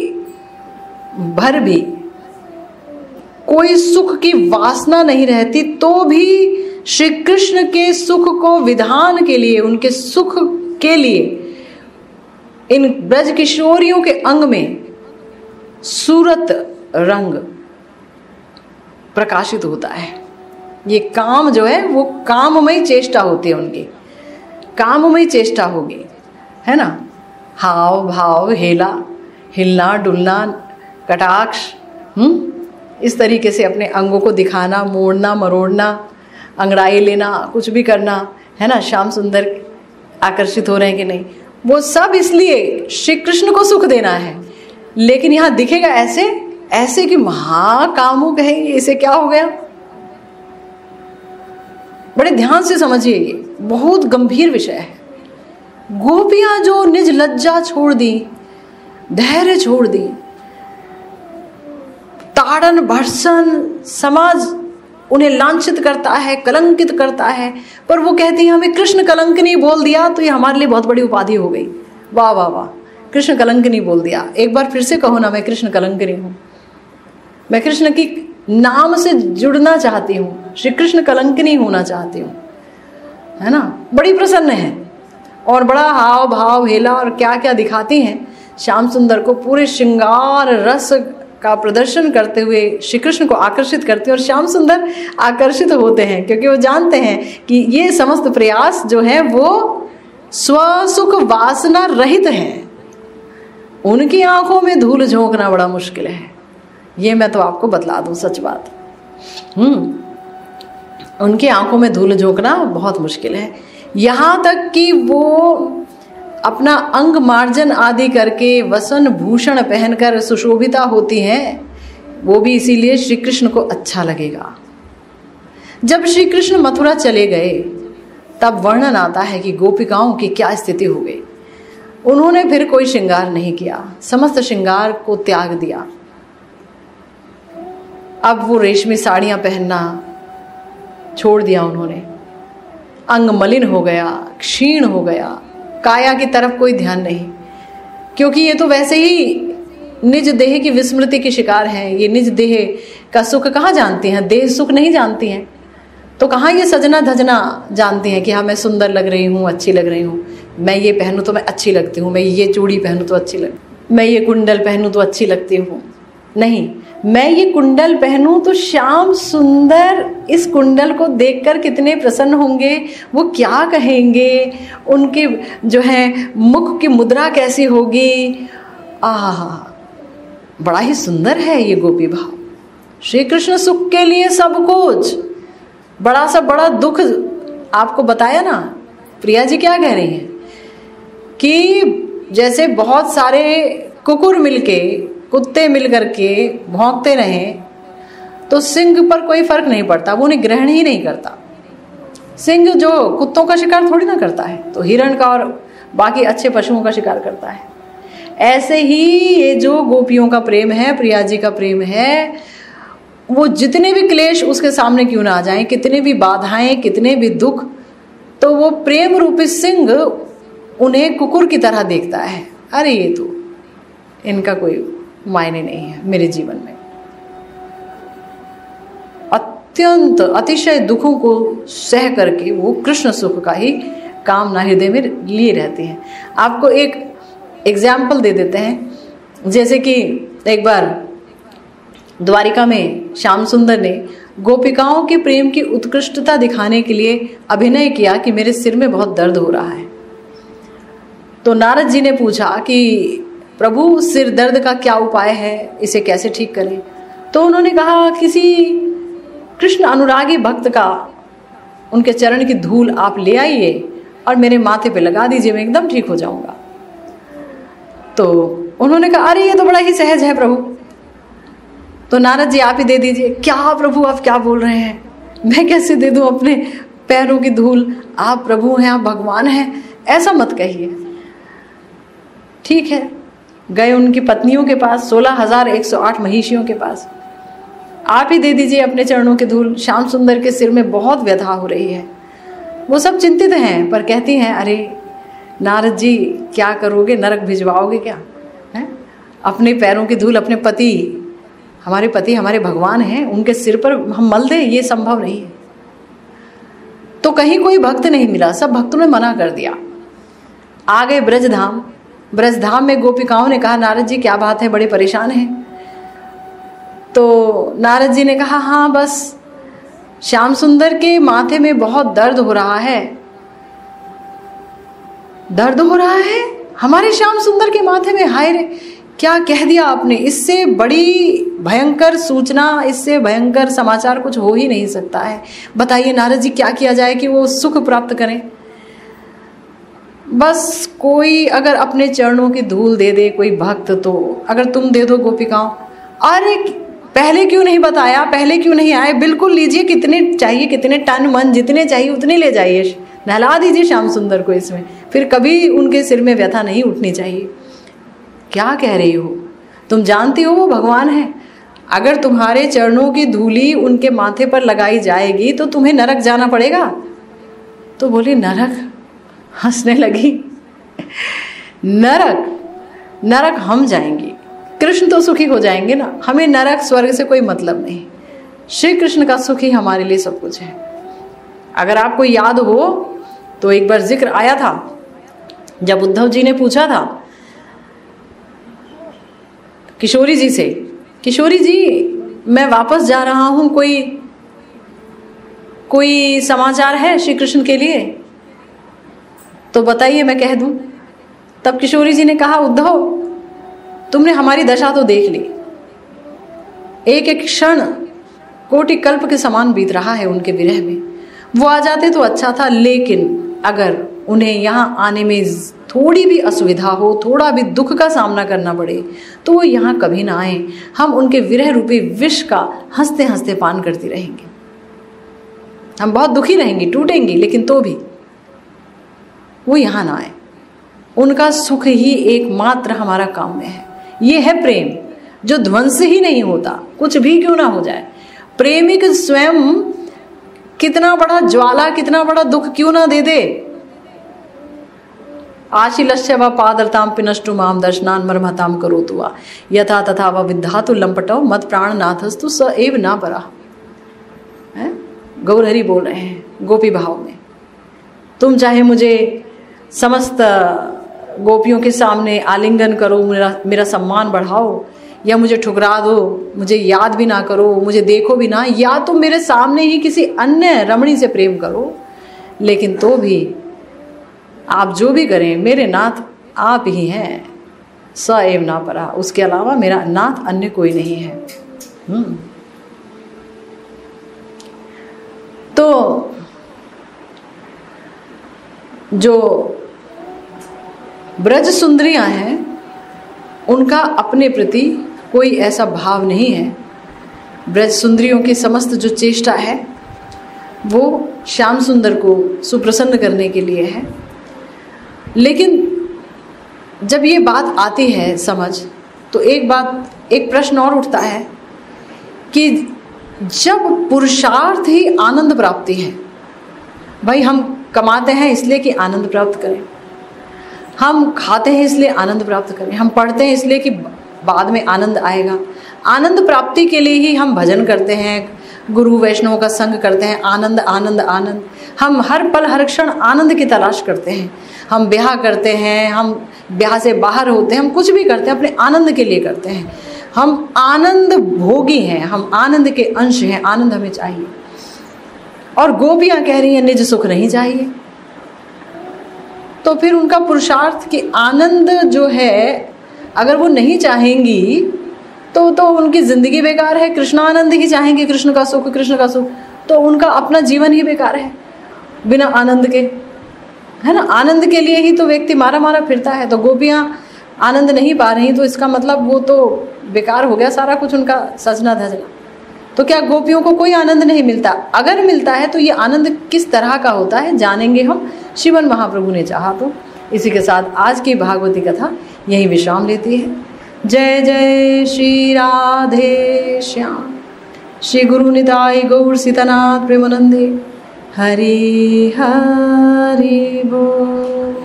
भर भी कोई सुख की वासना नहीं रहती, तो भी श्री कृष्ण के सुख को विधान के लिए, उनके सुख के लिए इन ब्रज किशोरियों के अंग में सूरत रंग प्रकाशित होता है। ये काम जो है वो काममयी चेष्टा होती है, उनकी काममयी चेष्टा होगी, है ना। हाव भाव, हेला, हिलना डुलना, कटाक्ष, हम्म इस तरीके से अपने अंगों को दिखाना, मोड़ना मरोड़ना, अंगड़ाई लेना, कुछ भी करना, है ना। श्याम सुंदर आकर्षित हो रहे हैं कि नहीं, वो सब इसलिए श्री कृष्ण को सुख देना है। लेकिन यहाँ दिखेगा ऐसे ऐसे कि महाकामुक है, इसे क्या हो गया। बड़े ध्यान से समझिए, ये बहुत गंभीर विषय है। गोपियां जो निज लज्जा छोड़ दी, धैर्य छोड़ दी, ताड़न भर्सन, समाज उन्हें लांछित करता है, कलंकित करता है, पर वो कहती है हमें कृष्ण कलंकिनी बोल दिया तो ये हमारे लिए बहुत बड़ी उपाधि हो गई। वाह वाह वाह, कृष्ण कलंकिनी बोल दिया। एक बार फिर से कहो ना, मैं कृष्ण कलंकिनी हूं, मैं कृष्ण की नाम से जुड़ना चाहती हूँ, श्री कृष्ण कलंकिनी होना चाहती हूँ, है ना। बड़ी प्रसन्न है और बड़ा हाव भाव हेला और क्या क्या दिखाती हैं श्याम सुंदर को, पूरे श्रृंगार रस का प्रदर्शन करते हुए श्री कृष्ण को आकर्षित करते हैं। और श्याम सुंदर आकर्षित होते हैं क्योंकि वो जानते हैं कि ये समस्त प्रयास जो है वो स्वसुख वासना रहित है। उनकी आंखों में धूल झोंकना बड़ा मुश्किल है, ये मैं तो आपको बतला दूं, सच बात। हम्म उनकी आंखों में धूल झोंकना बहुत मुश्किल है। यहाँ तक कि वो अपना अंग मार्जन आदि करके वसन भूषण पहनकर सुशोभिता होती हैं, वो भी इसीलिए श्री कृष्ण को अच्छा लगेगा। जब श्री कृष्ण मथुरा चले गए तब वर्णन आता है कि गोपिकाओं की क्या स्थिति हो गई। उन्होंने फिर कोई श्रृंगार नहीं किया, समस्त श्रृंगार को त्याग दिया। अब वो रेशमी साड़ियां पहनना छोड़ दिया उन्होंने, अंग मलिन हो गया, क्षीण हो गया, काया की तरफ कोई ध्यान नहीं, क्योंकि ये तो वैसे ही निज देह की विस्मृति के शिकार हैं। ये निज देह का सुख कहाँ जानती हैं, देह सुख नहीं जानती हैं, तो कहाँ ये सजना धजना जानती हैं कि हाँ मैं सुंदर लग रही हूँ, अच्छी लग रही हूँ, मैं ये पहनूँ तो मैं अच्छी लगती हूँ, मैं ये चूड़ी पहनूँ तो अच्छी लग, मैं ये कुंडल पहनूँ तो अच्छी लगती हूँ। नहीं, मैं ये कुंडल पहनूं तो श्याम सुंदर इस कुंडल को देखकर कितने प्रसन्न होंगे, वो क्या कहेंगे, उनके जो है मुख की मुद्रा कैसी होगी। आहा, बड़ा ही सुंदर है ये गोपी भाव। श्री कृष्ण सुख के लिए सब कुछ, बड़ा सा बड़ा दुख आपको बताया ना। प्रिया जी क्या कह रही हैं कि जैसे बहुत सारे कुकुर मिलके, कुत्ते मिल करके भौंकते रहें तो सिंह पर कोई फर्क नहीं पड़ता, वो उन्हें ग्रहण ही नहीं करता। सिंह जो कुत्तों का शिकार थोड़ी ना करता है, तो हिरण का और बाकी अच्छे पशुओं का शिकार करता है। ऐसे ही ये जो गोपियों का प्रेम है, प्रिया जी का प्रेम है, वो जितने भी क्लेश उसके सामने क्यों ना आ जाएं, कितने भी बाधाएं, कितने भी दुख, तो वो प्रेम रूपी सिंह उन्हें कुकुर की तरह देखता है। अरे ये तो इनका कोई मायने नहीं है मेरे जीवन में। अत्यंत अतिशय दुखों को सह करके वो कृष्ण सुख का ही कामना हृदय में लिए रहते हैं। आपको एक एग्जाम्पल दे देते हैं। जैसे कि एक बार द्वारिका में श्याम सुंदर ने गोपिकाओं के प्रेम की उत्कृष्टता दिखाने के लिए अभिनय किया कि मेरे सिर में बहुत दर्द हो रहा है। तो नारद जी ने पूछा कि प्रभु सिर दर्द का क्या उपाय है, इसे कैसे ठीक करें? तो उन्होंने कहा किसी कृष्ण अनुरागी भक्त का, उनके चरण की धूल आप ले आइए और मेरे माथे पे लगा दीजिए, मैं एकदम ठीक हो जाऊंगा। तो उन्होंने कहा अरे ये तो बड़ा ही सहज है प्रभु। तो नारद जी आप ही दे दीजिए। क्या प्रभु आप क्या बोल रहे हैं, मैं कैसे दे दूं अपने पैरों की धूल? आप प्रभु हैं, आप भगवान हैं, ऐसा मत कहिए। ठीक है, गए उनकी पत्नियों के पास, सोलह हजार एक सौ आठ महिषियों के पास, आप ही दे दीजिए अपने चरणों की धूल। श्याम सुंदर के सिर में बहुत व्यथा हो रही है। वो सब चिंतित हैं, पर कहती हैं अरे नारद जी क्या करोगे, नरक भिजवाओगे क्या है? अपने पैरों की धूल अपने पति, हमारे पति हमारे भगवान हैं, उनके सिर पर हम मल दें, ये संभव नहीं है। तो कहीं कोई भक्त नहीं मिला, सब भक्तों ने मना कर दिया। आ गए ब्रजधाम। ब्रजधाम में गोपिकाओं ने कहा नारद जी क्या बात है, बड़े परेशान हैं। तो नारद जी ने कहा हाँ बस श्याम सुंदर के माथे में बहुत दर्द हो रहा है। दर्द हो रहा है हमारे श्याम सुंदर के माथे में? हाय रे, क्या कह दिया आपने? इससे बड़ी भयंकर सूचना, इससे भयंकर समाचार कुछ हो ही नहीं सकता है। बताइए नारद जी क्या किया जाए कि वो सुख प्राप्त करें? बस कोई अगर अपने चरणों की धूल दे दे, कोई भक्त, तो अगर तुम दे दो गोपिकाओं। अरे पहले क्यों नहीं बताया, पहले क्यों नहीं आए? बिल्कुल लीजिए, कितने चाहिए, कितने टन मन जितने चाहिए उतने ले जाइए, नहला दीजिए श्याम सुंदर को इसमें, फिर कभी उनके सिर में व्यथा नहीं उठनी चाहिए। क्या कह रही हो? तुम जानती हो वो भगवान है। अगर तुम्हारे चरणों की धूली उनके माथे पर लगाई जाएगी तो तुम्हें नरक जाना पड़ेगा। तो बोली नरक? हंसने लगी। नरक नरक हम जाएंगे, कृष्ण तो सुखी हो जाएंगे ना, हमें नरक स्वर्ग से कोई मतलब नहीं। श्री कृष्ण का सुख ही हमारे लिए सब कुछ है। अगर आपको याद हो तो एक बार जिक्र आया था जब उद्धव जी ने पूछा था किशोरी जी से, किशोरी जी मैं वापस जा रहा हूं, कोई कोई समाचार है श्री कृष्ण के लिए तो बताइए मैं कह दूं। तब किशोरी जी ने कहा उद्धव तुमने हमारी दशा तो देख ली, एक एक क्षण कोटि कल्प के समान बीत रहा है उनके विरह में। वो आ जाते तो अच्छा था, लेकिन अगर उन्हें यहाँ आने में थोड़ी भी असुविधा हो, थोड़ा भी दुख का सामना करना पड़े तो वो यहाँ कभी ना आए। हम उनके विरह रूपी विष का हंसते हंसते पान करती रहेंगे। हम बहुत दुखी रहेंगे, टूटेंगी, लेकिन तो भी वो यहाँ ना आए। उनका सुख ही एकमात्र हमारा काम में है। ये है प्रेम जो ध्वंस ही नहीं होता, कुछ भी क्यों ना हो जाए। प्रेमिक स्वयं कितना बड़ा ज्वाला, कितना बड़ा दुख क्यों ना दे दे। आशीलस्य व पादरताम पिनष्टु माम दर्शनान मर्महताम करोतु वा यथा तथा व विद्धातु लंपटो मत प्राण नाथस्तु स एव ना परा। गौरहरि बोल रहे हैं गोपी भाव में। तुम चाहे मुझे समस्त गोपियों के सामने आलिंगन करो, मेरा मेरा सम्मान बढ़ाओ, या मुझे ठुकरा दो, मुझे याद भी ना करो, मुझे देखो भी ना, या तो मेरे सामने ही किसी अन्य रमणी से प्रेम करो, लेकिन तो भी आप जो भी करें मेरे नाथ आप ही हैं, स एव ना परा। उसके अलावा मेरा नाथ अन्य कोई नहीं है। हम्म तो जो ब्रज सुंदरियां हैं उनका अपने प्रति कोई ऐसा भाव नहीं है। ब्रज सुंदरियों की समस्त जो चेष्टा है वो श्याम सुंदर को सुप्रसन्न करने के लिए है। लेकिन जब ये बात आती है समझ, तो एक बात, एक प्रश्न और उठता है कि जब पुरुषार्थ ही आनंद प्राप्ति है, भाई हम कमाते हैं इसलिए कि आनंद प्राप्त करें, हम खाते हैं इसलिए आनंद प्राप्त करें, हम पढ़ते हैं इसलिए कि बाद में आनंद आएगा, आनंद प्राप्ति के लिए ही हम भजन करते हैं, गुरु वैष्णव का संग करते हैं, आनंद आनंद आनंद, हम हर पल हर क्षण आनंद की तलाश करते हैं, हम ब्याह करते हैं, हम ब्याह से बाहर होते हैं, हम कुछ भी करते हैं अपने आनंद के लिए करते हैं, हम आनंद भोगी हैं, हम आनंद के अंश हैं, आनंद हमें चाहिए। और गोपियां कह रही हैं निज सुख नहीं चाहिए, तो फिर उनका पुरुषार्थ कि आनंद जो है अगर वो नहीं चाहेंगी तो तो उनकी जिंदगी बेकार है। कृष्ण आनंद ही चाहेंगे, कृष्ण का सुख, कृष्ण का सुख, तो उनका अपना जीवन ही बेकार है बिना आनंद के, है ना। आनंद के लिए ही तो व्यक्ति मारा मारा फिरता है। तो गोपियां आनंद नहीं पा रही तो इसका मतलब वो तो बेकार हो गया सारा कुछ उनका सजना धजना। तो क्या गोपियों को कोई आनंद नहीं मिलता? अगर मिलता है तो ये आनंद किस तरह का होता है जानेंगे हम, श्रीमन महाप्रभु ने चाहा तो। इसी के साथ आज की भागवती कथा यही विश्राम लेती है। जय जय श्री राधे श्याम, श्री गुरु निताई गौर सीतानाथ प्रेमानंदे, हरि हरि बोल।